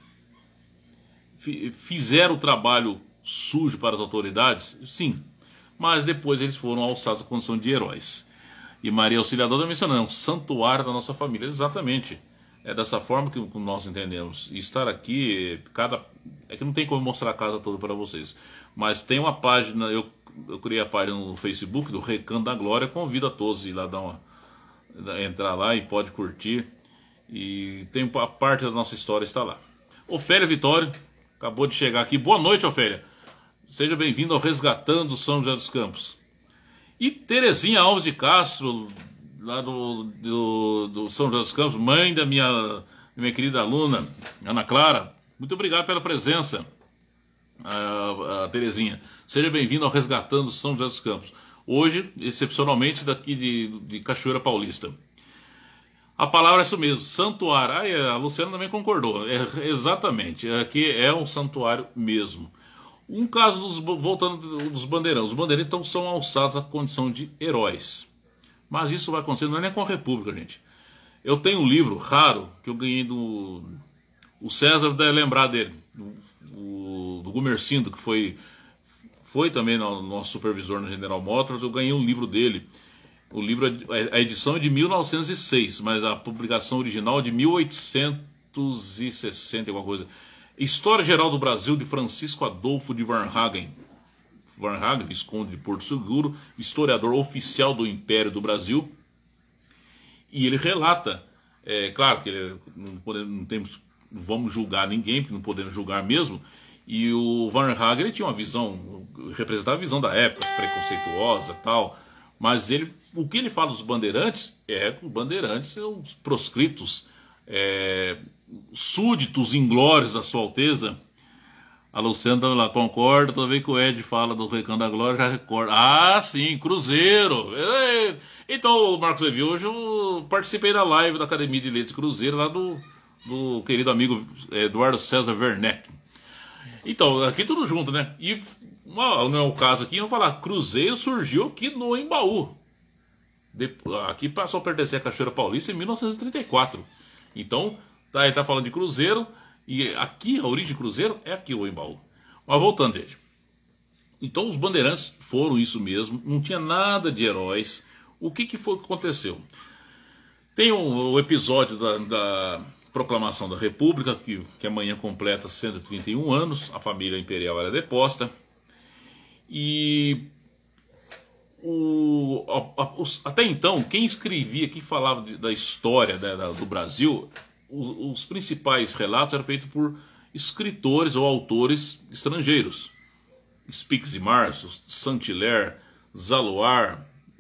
Fizeram o trabalho sujo para as autoridades? Sim. Mas depois eles foram alçados à condição de heróis. E Maria Auxiliadora mencionou, é um santuário da nossa família. Exatamente. É dessa forma que nós entendemos. E estar aqui, é que não tem como mostrar a casa toda para vocês. Mas tem uma página, eu criei a página no Facebook do Recanto da Glória. Convido a todos a ir lá entrar lá e pode curtir. E tem a parte da nossa história está lá. Ofélia Vitório acabou de chegar aqui. Boa noite, Ofélia. Seja bem-vindo ao Resgatando São José dos Campos. E Terezinha Alves de Castro, lá do São José dos Campos, mãe da minha querida aluna, Ana Clara. Muito obrigado pela presença, a Terezinha. Seja bem-vindo ao Resgatando São José dos Campos. Hoje, excepcionalmente, daqui de Cachoeira Paulista. A palavra é isso mesmo, santuário. A Luciana também concordou. Exatamente, aqui é um santuário mesmo. Um caso voltando dos bandeirão. Os bandeirantes então são alçados à condição de heróis. Mas isso vai acontecer, não é nem com a República, gente. Eu tenho um livro raro que eu ganhei do... O César deve lembrar dele. Do Gumercindo, que foi também nosso supervisor na General Motors. Eu ganhei um livro dele. O livro, a edição é de 1906, mas a publicação original é de 1860, alguma coisa. História Geral do Brasil, de Francisco Adolfo de Varnhagen. Varnhagen, visconde de Porto Seguro, historiador oficial do Império do Brasil. E ele relata É claro que não temos, vamos julgar ninguém, porque não podemos julgar mesmo. E o Varnhagen, ele tinha uma visão, representava a visão da época, preconceituosa e tal. Mas o que ele fala dos bandeirantes é que os bandeirantes são os proscritos, súditos inglórios da Sua Alteza. A Luciana lá concorda, toda vez que o Ed fala do Recanto da Glória, já recorda. Ah, sim, Cruzeiro. Então, Marcos Levi, hoje eu participei da live da Academia de Letras Cruzeiro, lá do querido amigo Eduardo César Werneck. Então, aqui tudo junto, né? E não é o caso aqui, vamos falar, Cruzeiro surgiu aqui no Embaú. Aqui passou a pertencer à Cachoeira Paulista em 1934. Então, ele tá falando de Cruzeiro, e aqui a origem de Cruzeiro é aqui o Embaú. Mas voltando, gente. Então os bandeirantes foram isso mesmo, não tinha nada de heróis. O que foi que aconteceu? Tem o episódio da Proclamação da República, que amanhã completa 131 anos, a família imperial era deposta. E até então, quem escrevia, quem falava da história do Brasil, os principais relatos eram feitos por escritores ou autores estrangeiros. Spix e Março, Saint-Hilaire, Zaloar,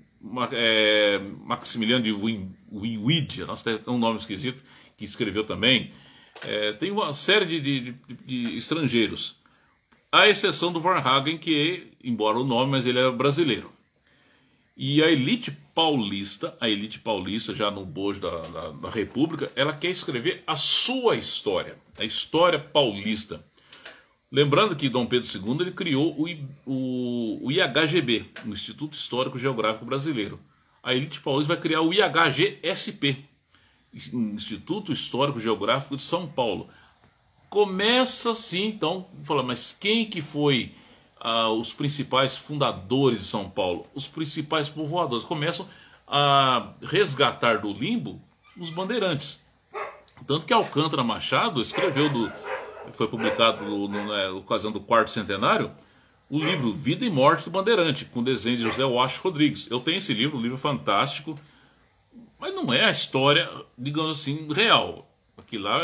Maximiliano de Winwid, nossa, tem um nome esquisito, que escreveu também. Tem uma série de estrangeiros, à exceção do Varnhagen, que, embora o nome, mas ele é brasileiro. E a elite paulista, já no bojo da República, ela quer escrever a sua história, a história paulista. Lembrando que Dom Pedro II ele criou o IHGB, o Instituto Histórico Geográfico Brasileiro. A elite paulista vai criar o IHGSP, Instituto Histórico Geográfico de São Paulo. Começa assim, então, falar, mas quem que foi os principais fundadores de São Paulo? Os principais povoadores começam a resgatar do limbo os bandeirantes. Tanto que Alcântara Machado escreveu, foi publicado na ocasião do 4º centenário, o livro Vida e Morte do Bandeirante, com desenho de José Wacho Rodrigues. Eu tenho esse livro, um livro fantástico, mas não é a história, digamos assim, real. Aqui lá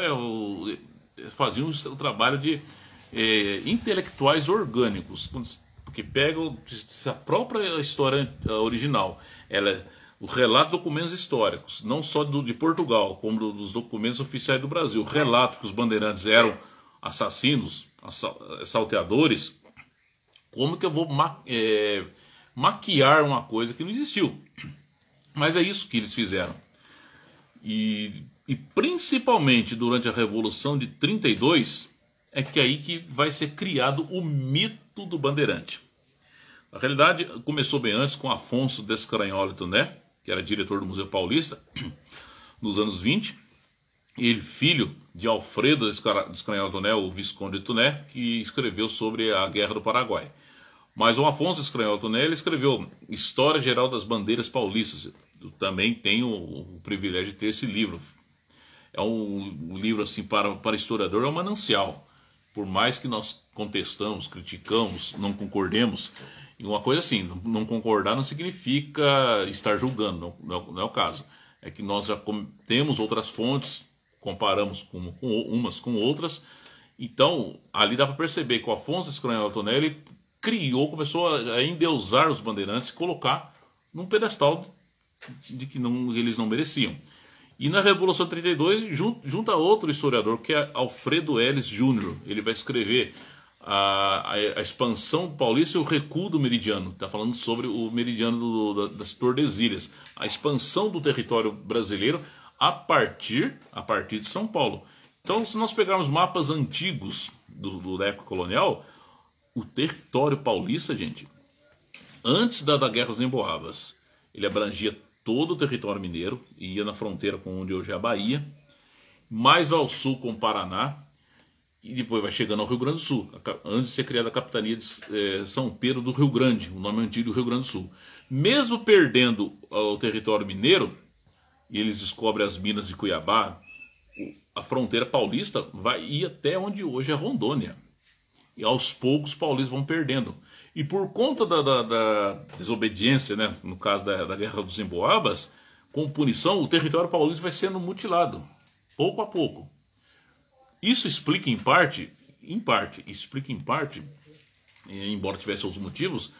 faziam um trabalho de intelectuais orgânicos, porque pegam a própria história original. Ela é o relato de documentos históricos, não só de Portugal, como dos documentos oficiais do Brasil. O relato que os bandeirantes eram assassinos, salteadores. Como que eu vou maquiar uma coisa que não existiu? Mas é isso que eles fizeram. E principalmente durante a Revolução de 32, é que aí que vai ser criado o mito do bandeirante. Na realidade, começou bem antes com Afonso Descragnole Toné, que era diretor do Museu Paulista, nos anos 20. Ele, filho de Alfredo Descragnole Toné, o Visconde de Toné, que escreveu sobre a Guerra do Paraguai. Mas o Afonso Descragnole Toné, ele escreveu História Geral das Bandeiras Paulistas. Eu também tenho o privilégio de ter esse livro. É um livro, assim, para historiador, é um manancial. Por mais que nós contestamos, criticamos, não concordemos, e uma coisa assim, não concordar não significa estar julgando, não é o caso. É que nós já temos outras fontes, comparamos umas com outras, então ali dá para perceber que o Afonso Descragnole Toné, ele começou a endeusar os bandeirantes e colocar num pedestal de que eles não mereciam. E na Revolução de 32, junta outro historiador, que é Alfredo Ellis Júnior. Ele vai escrever a expansão paulista e o recuo do meridiano. Está falando sobre o meridiano das Tordesilhas. A expansão do território brasileiro a partir de São Paulo. Então, se nós pegarmos mapas antigos da época colonial, o território paulista, gente, antes da Guerra dos Emboabas, ele abrangia todo o território mineiro, ia na fronteira com onde hoje é a Bahia, mais ao sul com o Paraná, e depois vai chegando ao Rio Grande do Sul, antes de ser criada a capitania de São Pedro do Rio Grande, o nome antigo do Rio Grande do Sul. Mesmo perdendo o território mineiro, e eles descobrem as minas de Cuiabá, a fronteira paulista vai ir até onde hoje é Rondônia. E aos poucos os paulistas vão perdendo. E por conta da desobediência, né, no caso da Guerra dos Emboabas, como punição, o território paulista vai sendo mutilado, pouco a pouco. Isso explica em parte, embora tivesse outros motivos,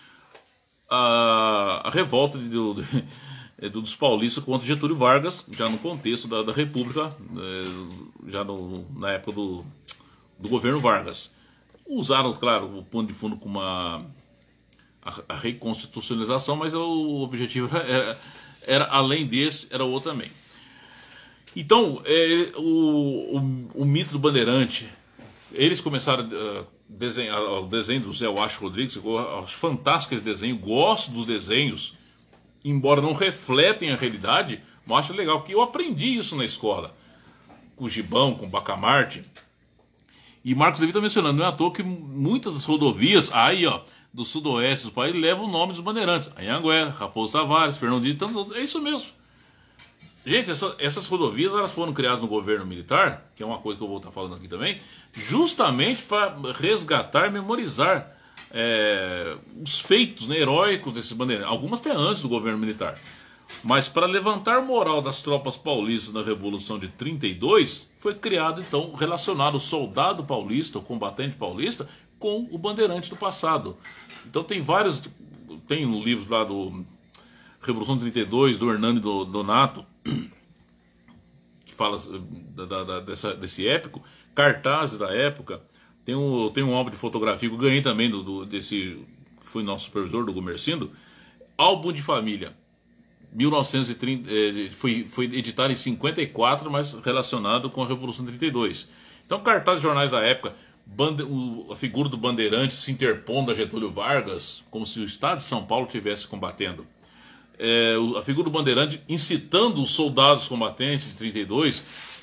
a revolta dos paulistas contra Getúlio Vargas, já no contexto da República, já na época do governo Vargas. Usaram, claro, o pano de fundo como a reconstitucionalização, mas o objetivo era além desse, era outro também. Então, o mito do Bandeirante, eles começaram a desenhar o desenho do Zé Wacho Rodrigues. Eu acho fantástico esse desenho, gosto dos desenhos, embora não refletem a realidade, mas acho legal, porque eu aprendi isso na escola, com o Gibão, com o Bacamarte. E Marcos Levi está mencionando, não é à toa que muitas das rodovias aí, ó, do sudoeste do país levam o nome dos bandeirantes. Anhanguera, Raposo Tavares, Fernão Dias, tantos outros. É isso mesmo. Gente, essas rodovias elas foram criadas no governo militar, que é uma coisa que eu vou estar falando aqui também, justamente para resgatar, memorizar os feitos, né, heróicos desses bandeirantes. Algumas até antes do governo militar. Mas para levantar moral das tropas paulistas na Revolução de 32, foi criado então, relacionado o soldado paulista, o combatente paulista, com o bandeirante do passado. Então tem livros lá do Revolução de 32, do Hernani Donato, que fala desse épico, cartazes da época. Tem um álbum de fotografia que eu ganhei também desse, que foi nosso supervisor, do Gumercindo, álbum de família. 1930, foi editado em 54, mas relacionado com a Revolução de 32. Então, cartazes de jornais da época, a figura do bandeirante se interpondo a Getúlio Vargas, como se o Estado de São Paulo estivesse combatendo. A figura do bandeirante incitando os soldados combatentes de 32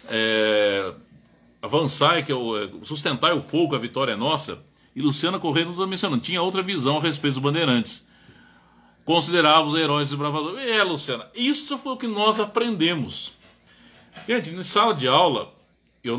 avançar, sustentar o fogo, a vitória é nossa. E Luciana Correia não está mencionando, tinha outra visão a respeito dos bandeirantes. Considerava os heróis e bravadores. Luciana, isso foi o que nós aprendemos. Gente, em sala de aula, eu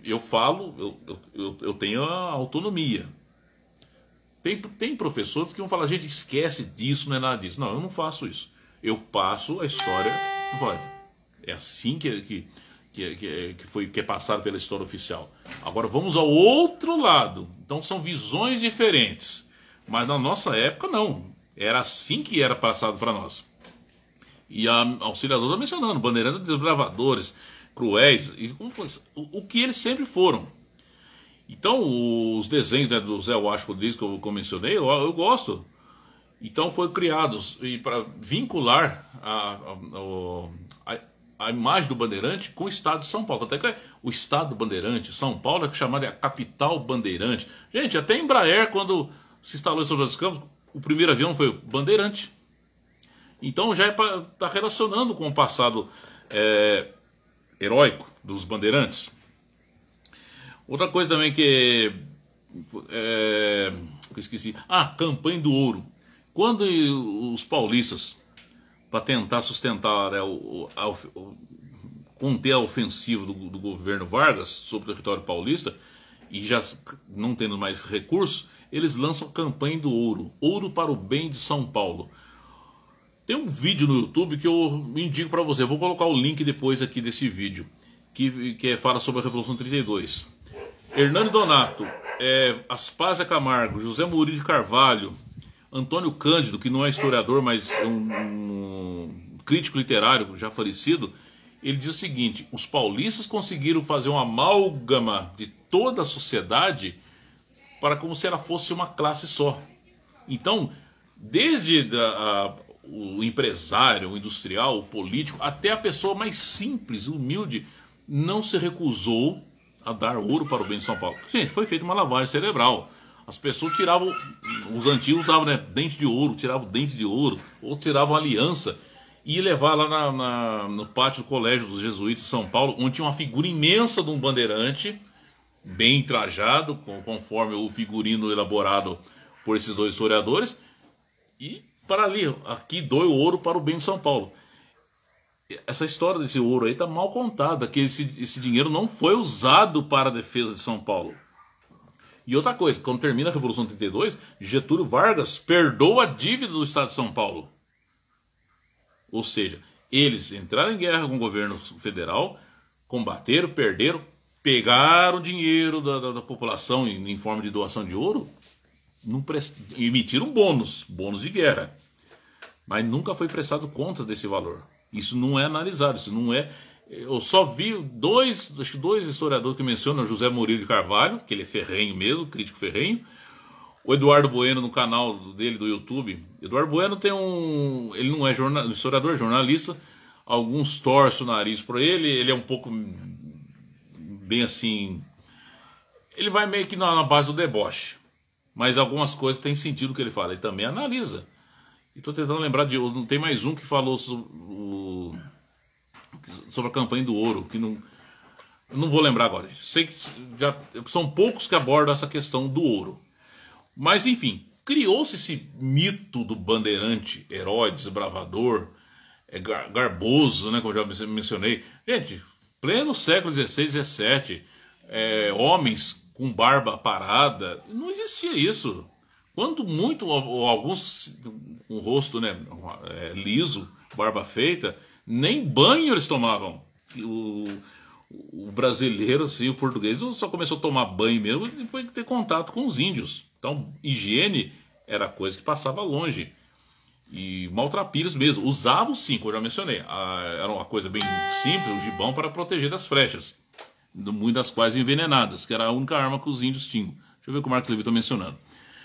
tenho a autonomia. Tem professores que vão falar, gente, esquece disso, não é nada disso. Não, eu não faço isso. Eu passo a história. É assim que é passado pela história oficial. Agora vamos ao outro lado. Então são visões diferentes. Mas na nossa época, não. Era assim que era passado para nós. E a Auxiliadora está mencionando, bandeirantes desbravadores, cruéis, e o que eles sempre foram. Então, os desenhos, né, do Zé Wacho Rodrigues, que eu mencionei, eu gosto. Então, foram criados para vincular a imagem do bandeirante com o Estado de São Paulo. Até que o Estado do Bandeirante, São Paulo, é chamado de a capital bandeirante. Gente, até Embraer, quando se instalou em São José dos Campos, o primeiro avião foi o Bandeirante. Então já está relacionando com o passado heróico dos bandeirantes. Outra coisa também que eu esqueci. Campanha do Ouro. Quando os paulistas, para tentar sustentar, conter a ofensiva do governo Vargas sobre o território paulista, e já não tendo mais recursos, eles lançam a campanha do Ouro. Ouro para o bem de São Paulo. Tem um vídeo no YouTube que eu indico para você. Eu vou colocar o link depois aqui desse vídeo, que fala sobre a Revolução 32. Hernani Donato, Aspásia Camargo, José Murilo de Carvalho, Antônio Cândido, que não é historiador, mas é um crítico literário já falecido, ele diz o seguinte: os paulistas conseguiram fazer uma amálgama de toda a sociedade para como se ela fosse uma classe só. Então, desde o empresário, o industrial, o político, até a pessoa mais simples, humilde, não se recusou a dar ouro para o bem de São Paulo. Gente, foi feita uma lavagem cerebral. As pessoas tiravam, os antigos usavam, né, dente de ouro, tiravam dente de ouro, ou tiravam aliança, e levar lá no pátio do Colégio dos Jesuítas de São Paulo, onde tinha uma figura imensa de um bandeirante, bem trajado, conforme o figurino elaborado por esses dois historiadores, e para ali, aqui doe o ouro para o bem de São Paulo. Essa história desse ouro aí está mal contada, que esse dinheiro não foi usado para a defesa de São Paulo. E outra coisa, quando termina a Revolução de 32, Getúlio Vargas perdoa a dívida do Estado de São Paulo. Ou seja, Eles entraram em guerra com o governo federal, combateram, perderam, pegaram dinheiro da população em forma de doação de ouro, emitiram bônus de guerra, mas nunca foi prestado conta desse valor. Isso não é analisado, isso não é. Eu só vi acho que dois historiadores que mencionam: José Murilo de Carvalho, que ele é ferrenho mesmo, crítico ferrenho, o Eduardo Bueno no canal dele do YouTube. Eduardo Bueno ele não é historiador, é jornalista. Alguns torcem o nariz para ele é um pouco bem assim, ele vai meio que na base do deboche, mas algumas coisas têm sentido o que ele fala, ele também analisa. E estou tentando lembrar não tem mais um que falou sobre a campanha do ouro, que não vou lembrar agora. Sei que são poucos que abordam essa questão do ouro. Mas enfim, criou-se esse mito do bandeirante, herói, desbravador, garboso, né, como eu já mencionei. Gente, pleno século XVI, XVII, homens com barba parada, não existia isso. Quando muito, alguns com o rosto, né, liso, barba feita, nem banho eles tomavam. O brasileiro, assim, o português, só começou a tomar banho mesmo depois de ter contato com os índios. Então, higiene era coisa que passava longe. E maltrapilhos mesmo. Usavam sim, como eu já mencionei. Era uma coisa bem simples, o gibão para proteger das flechas, muitas das quais envenenadas, que era a única arma que os índios tinham. Deixa eu ver o que o Marcos Levi está mencionando.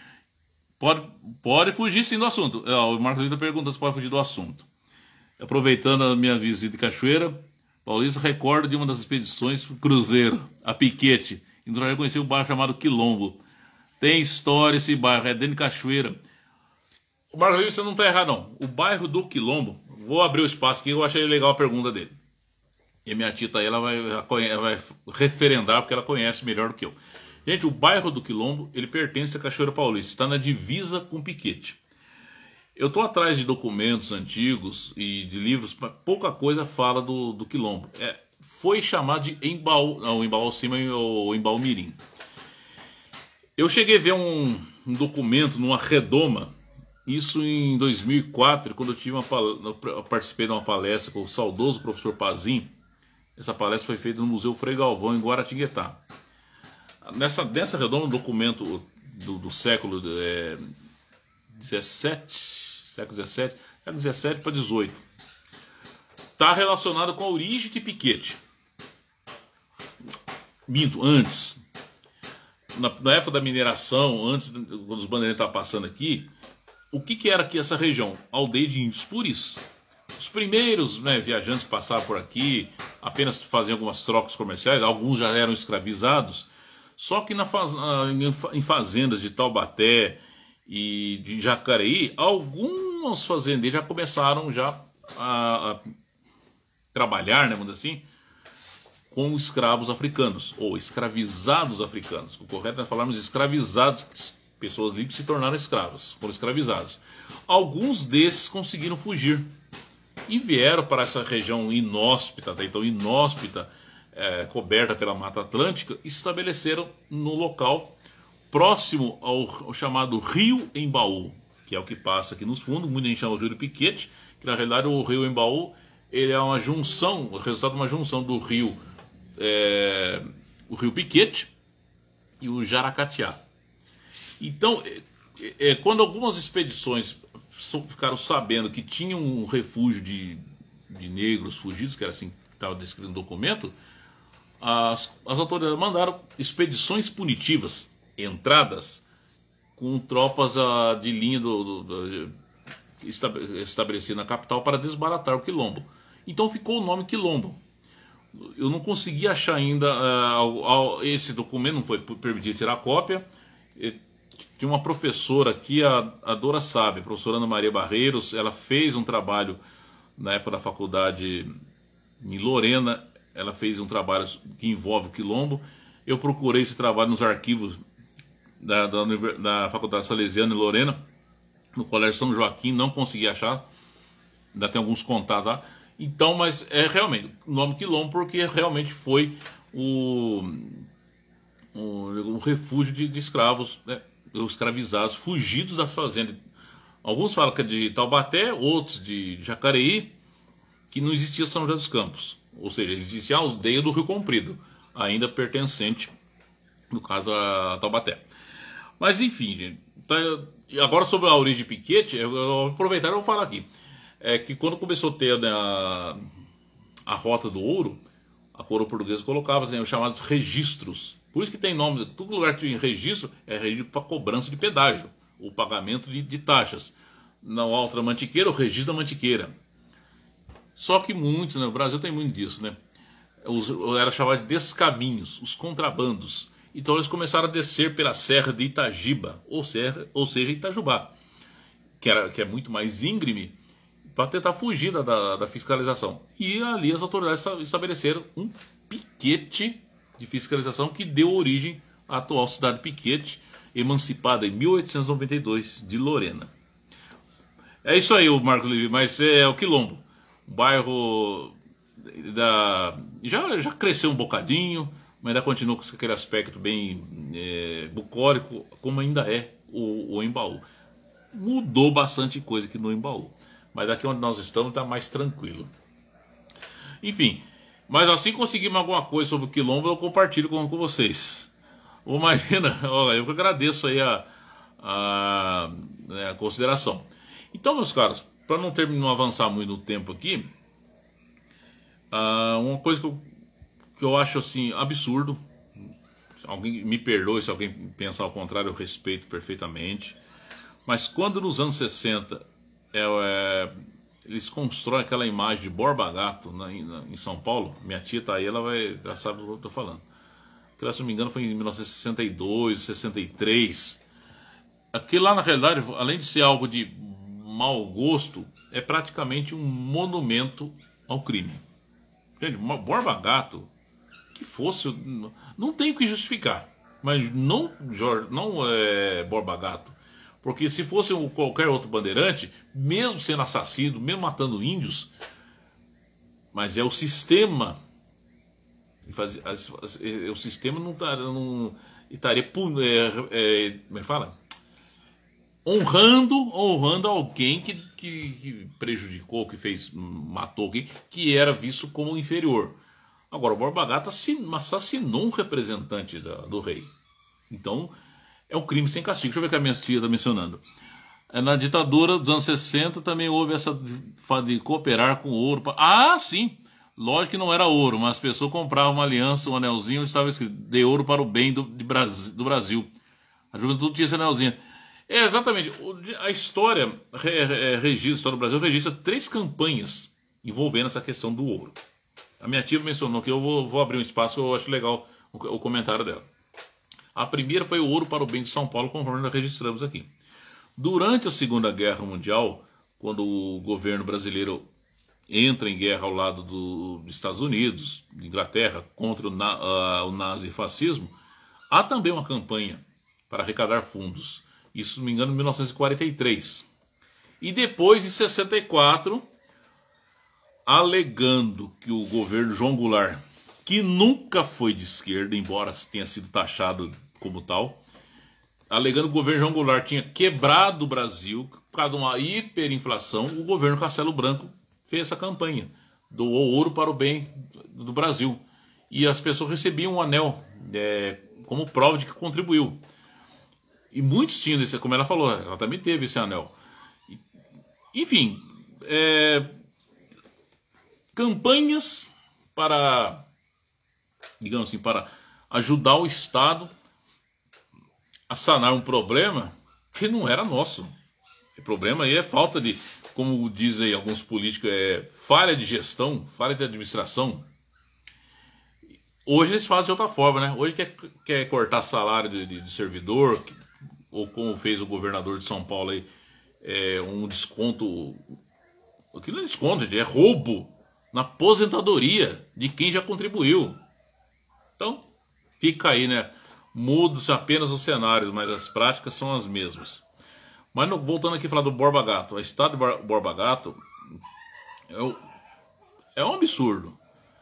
Pode fugir sim do assunto. O Marcos Levi está perguntando se pode fugir do assunto. Aproveitando a minha visita em Cachoeira Paulista, recordo de uma das expedições cruzeiro, a Piquete, e nós reconhecemos um bairro chamado Quilombo. Tem história esse bairro, é dentro de Cachoeira. O Marcos Levi, você não está errado não. O bairro do Quilombo, vou abrir o espaço aqui, eu achei legal a pergunta dele. E a minha tia aí, ela vai referendar, porque ela conhece melhor do que eu. Gente, o bairro do Quilombo, ele pertence a Cachoeira Paulista, está na divisa com Piquete. Eu estou atrás de documentos antigos e de livros, pouca coisa fala do Quilombo. Foi chamado de Embaú, não, Embaú Cima ou Embaú Mirim. Eu cheguei a ver um documento numa redoma, isso em 2004, quando eu participei de uma palestra com o saudoso professor Pazin. Essa palestra foi feita no Museu Frei Galvão, em Guaratinguetá. Nessa redoma, um documento do século XVII para XVIII, está relacionado com a origem de Piquete. Minto, antes. Na época da mineração, antes, quando os bandeirantes estavam passando aqui, o que era aqui essa região? Aldeia de índios puris. Os primeiros, né, viajantes que passavam por aqui apenas faziam algumas trocas comerciais, alguns já eram escravizados, só que em fazendas de Taubaté e de Jacareí, alguns fazendeiros já começaram a trabalhar, né, vamos dizer assim, com escravos africanos, ou escravizados africanos. O correto é falarmos escravizados, pessoas livres se tornaram escravas, foram escravizados. Alguns desses conseguiram fugir e vieram para essa região inóspita, até então inóspita, coberta pela Mata Atlântica, e se estabeleceram no local próximo ao chamado Rio Embaú, que é o que passa aqui nos fundos. Muita gente chama de Rio do Piquete, que na realidade o Rio Embaú ele é uma junção, o resultado de uma junção do rio, o Rio Piquete e o Jaracatiá. Então, quando algumas expedições ficaram sabendo que tinham um refúgio de negros fugidos, que era assim que estava descrito no documento, as autoridades mandaram expedições punitivas, entradas, com tropas de linha estabelecidas na capital para desbaratar o Quilombo. Então ficou o nome Quilombo. Eu não consegui achar ainda esse documento, não foi permitido tirar cópia. Tinha uma professora aqui, a Dora Sabe, a professora Ana Maria Barreiros, ela fez um trabalho na época da faculdade em Lorena, ela fez um trabalho que envolve o Quilombo. Eu procurei esse trabalho nos arquivos da Faculdade Salesiana em Lorena, no Colégio São Joaquim, não consegui achar, ainda tem alguns contatos lá. Então, mas realmente o nome Quilombo, porque realmente foi um refúgio de escravos, né, escravizados, fugidos das fazendas. Alguns falam que é de Taubaté, outros de Jacareí, que não existia São José dos Campos, ou seja, existia a aldeia do Rio Comprido, ainda pertencente, no caso, a Taubaté. Mas enfim, gente, agora sobre a origem de Piquete, eu vou aproveitar e vou falar aqui. É que quando começou a ter, né, a Rota do Ouro, a coroa portuguesa colocava, assim, os chamados registros. Por isso que tem nome, todo lugar que tem registro é registro para cobrança de pedágio, o pagamento de taxas. Na outra mantiqueira, o registro da mantiqueira. Só que muitos, né, o Brasil tem muito disso, né? Era chamado de descaminhos, os contrabandos. Então eles começaram a descer pela Serra de Itagiba, ou seja, Itajubá, que é muito mais íngreme, para tentar fugir da fiscalização. E ali as autoridades estabeleceram um piquete de fiscalização que deu origem à atual cidade de Piquete, emancipada em 1892 de Lorena. É isso aí, o Marcos Levi, mas é o Quilombo. O bairro já cresceu um bocadinho, mas ainda continua com aquele aspecto bem bucólico, como ainda é o Embaú. Mudou bastante coisa aqui no Embaú, mas daqui onde nós estamos está mais tranquilo. Enfim, mas assim conseguimos alguma coisa sobre o Quilombo, eu compartilho com vocês. Imagina, eu que agradeço aí a consideração. Então, meus caros, para não avançar muito no tempo aqui, uma coisa que eu acho assim absurdo, alguém me perdoe se alguém pensar ao contrário, eu respeito perfeitamente, mas quando nos anos 60 eles constroem aquela imagem de Borba Gato em São Paulo, minha tia tá aí, ela sabe do que eu estou falando, que, se não me engano, foi em 1962, 63. Aquilo lá, na realidade, além de ser algo de mau gosto, é praticamente um monumento ao crime. Gente, uma Borba Gato, que fosse, não tem o que justificar, mas não é Borba Gato, porque se fosse qualquer outro bandeirante, mesmo sendo assassino, mesmo matando índios, mas é o sistema, o sistema não estaria como é que fala? honrando alguém que prejudicou, matou alguém, que era visto como inferior. Agora, o Borba Gato assassinou um representante do rei. Então, é um crime sem castigo. Deixa eu ver o que a minha tia está mencionando. Na ditadura dos anos 60 também houve essa de cooperar com ouro. Sim! Lógico que não era ouro, mas as pessoas compravam uma aliança, um anelzinho, onde estava escrito: de ouro para o bem do Brasil. A juventude tinha esse anelzinho. Exatamente. A história registra, a história do Brasil registra 3 campanhas envolvendo essa questão do ouro. A minha tia mencionou que eu vou abrir um espaço, eu acho legal o comentário dela. A primeira foi o ouro para o bem de São Paulo, conforme nós registramos aqui. Durante a Segunda Guerra Mundial, quando o governo brasileiro entra em guerra ao lado dos Estados Unidos, Inglaterra, contra o nazifascismo, há também uma campanha para arrecadar fundos. Isso, se não me engano, em 1943. E depois, em 64, alegando que o governo João Goulart, que nunca foi de esquerda, embora tenha sido taxado como tal, alegando que o governo João Goulart tinha quebrado o Brasil por causa de uma hiperinflação, o governo Castelo Branco fez essa campanha, doou ouro para o bem do Brasil. E as pessoas recebiam um anel como prova de que contribuiu. E muitos tinham esse, como ela falou, ela também teve esse anel. Enfim, campanhas para, digamos assim, para ajudar o Estado a sanar um problema que não era nosso. O problema aí é falta de, como dizem alguns políticos, falha de gestão, falha de administração. Hoje eles fazem de outra forma, né? Hoje quer cortar salário de servidor, ou como fez o governador de São Paulo aí, um desconto. Aquilo não é desconto, gente, é roubo na aposentadoria de quem já contribuiu. Então, fica aí, né? Muda-se apenas os cenários, mas as práticas são as mesmas. Mas voltando aqui a falar do Borba Gato, a estátua de Borba Gato é um absurdo.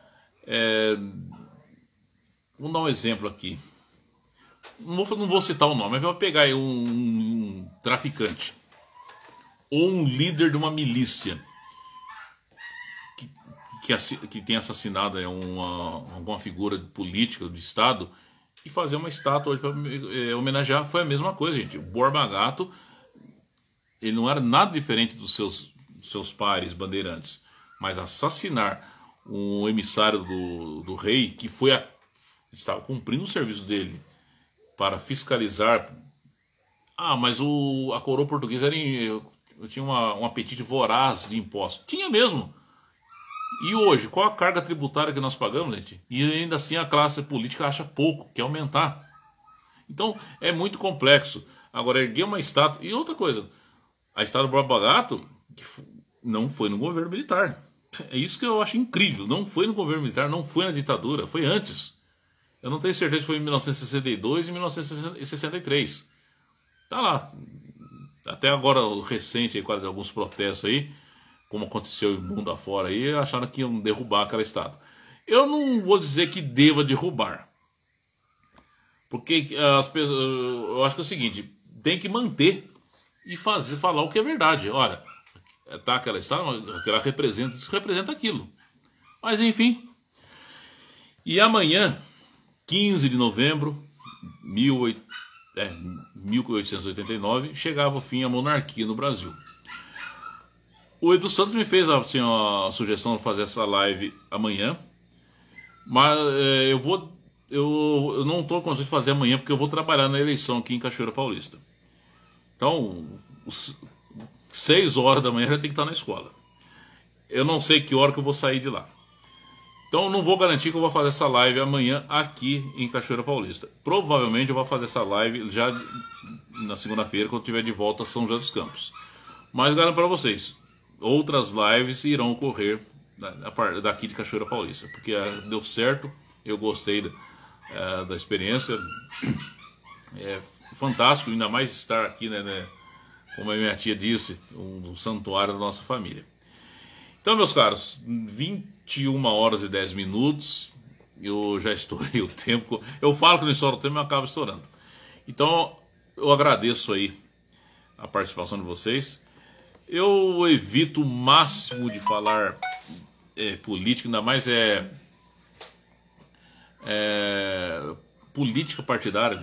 Vamos dar um exemplo aqui. Não vou citar o nome, mas eu vou pegar aí um traficante ou um líder de uma milícia que tenha assassinado alguma figura política do Estado e fazer uma estátua hoje para homenagear. Foi a mesma coisa, gente. O Borba Gato, ele não era nada diferente dos seus pares bandeirantes, mas assassinar um emissário do rei que estava cumprindo o serviço dele para fiscalizar. Mas a coroa portuguesa tinha um apetite voraz de impostos. Tinha mesmo. E hoje, qual a carga tributária que nós pagamos, gente? E ainda assim a classe política acha pouco, quer aumentar. Então é muito complexo. Agora, erguer uma estátua. E outra coisa, a estátua do Borba Gato não foi no governo militar. É isso que eu acho incrível. Não foi no governo militar, não foi na ditadura, foi antes. Eu não tenho certeza se foi em 1962 e 1963. Tá lá. Até agora, recente, quase alguns protestos aí, como aconteceu em mundo afora aí, acharam que iam derrubar aquela estátua. Eu não vou dizer que deva derrubar. Porque as pessoas, eu acho que é o seguinte, tem que manter e falar o que é verdade. Olha, tá aquela estátua, ela representa aquilo. Mas enfim. E amanhã, 15 de novembro de 1889, chegava ao fim a monarquia no Brasil. O Edu Santos me fez assim, a sugestão de fazer essa live amanhã, mas eu não estou conseguindo fazer amanhã porque eu vou trabalhar na eleição aqui em Cachoeira Paulista. Então, 6 horas da manhã já tem que estar na escola. Eu não sei que hora que eu vou sair de lá. Então eu não vou garantir que eu vou fazer essa live amanhã aqui em Cachoeira Paulista. Provavelmente eu vou fazer essa live já na segunda-feira, quando eu estiver de volta a São José dos Campos. Mas garanto para vocês, outras lives irão ocorrer daqui de Cachoeira Paulista. Porque deu certo, eu gostei da experiência. É fantástico, ainda mais estar aqui, né, como a minha tia disse, um santuário da nossa família. Então, meus caros, 21 horas e 10 minutos, eu já estourei o tempo. Eu falo que não estouro o tempo, mas eu acabo estourando. Então, eu agradeço aí a participação de vocês. Eu evito o máximo de falar política, ainda mais política partidária.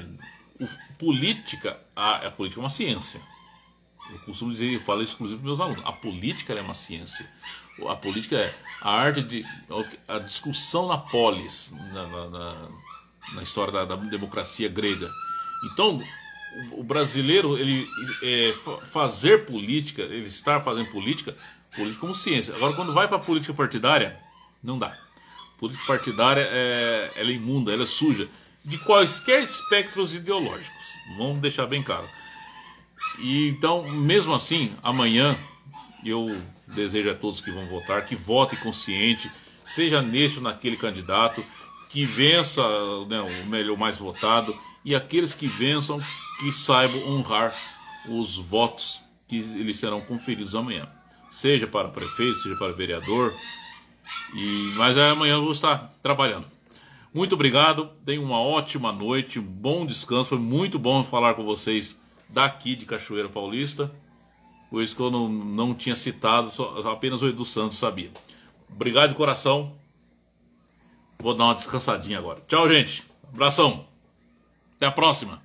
A política é uma ciência. Eu costumo dizer, eu falo isso exclusivo para meus alunos. A política é uma ciência. A política é a arte a discussão na polis, na história da democracia grega. Então, o brasileiro, ele fazer política, ele estar fazendo política como ciência. Agora, quando vai para a política partidária, não dá. Política partidária ela é imunda, ela é suja, de quaisquer espectros ideológicos. Vamos deixar bem claro. E então, mesmo assim, amanhã eu desejo a todos que vão votar, que votem consciente, seja neste ou naquele candidato, que vença, né, o mais votado, e aqueles que vençam, que saibam honrar os votos que eles serão conferidos amanhã. Seja para prefeito, seja para vereador, mas amanhã eu vou estar trabalhando. Muito obrigado, tenham uma ótima noite, um bom descanso, foi muito bom falar com vocês daqui de Cachoeira Paulista, por isso que eu não tinha citado, apenas o Edu Santos sabia. Obrigado de coração, vou dar uma descansadinha agora. Tchau, gente, abração, até a próxima.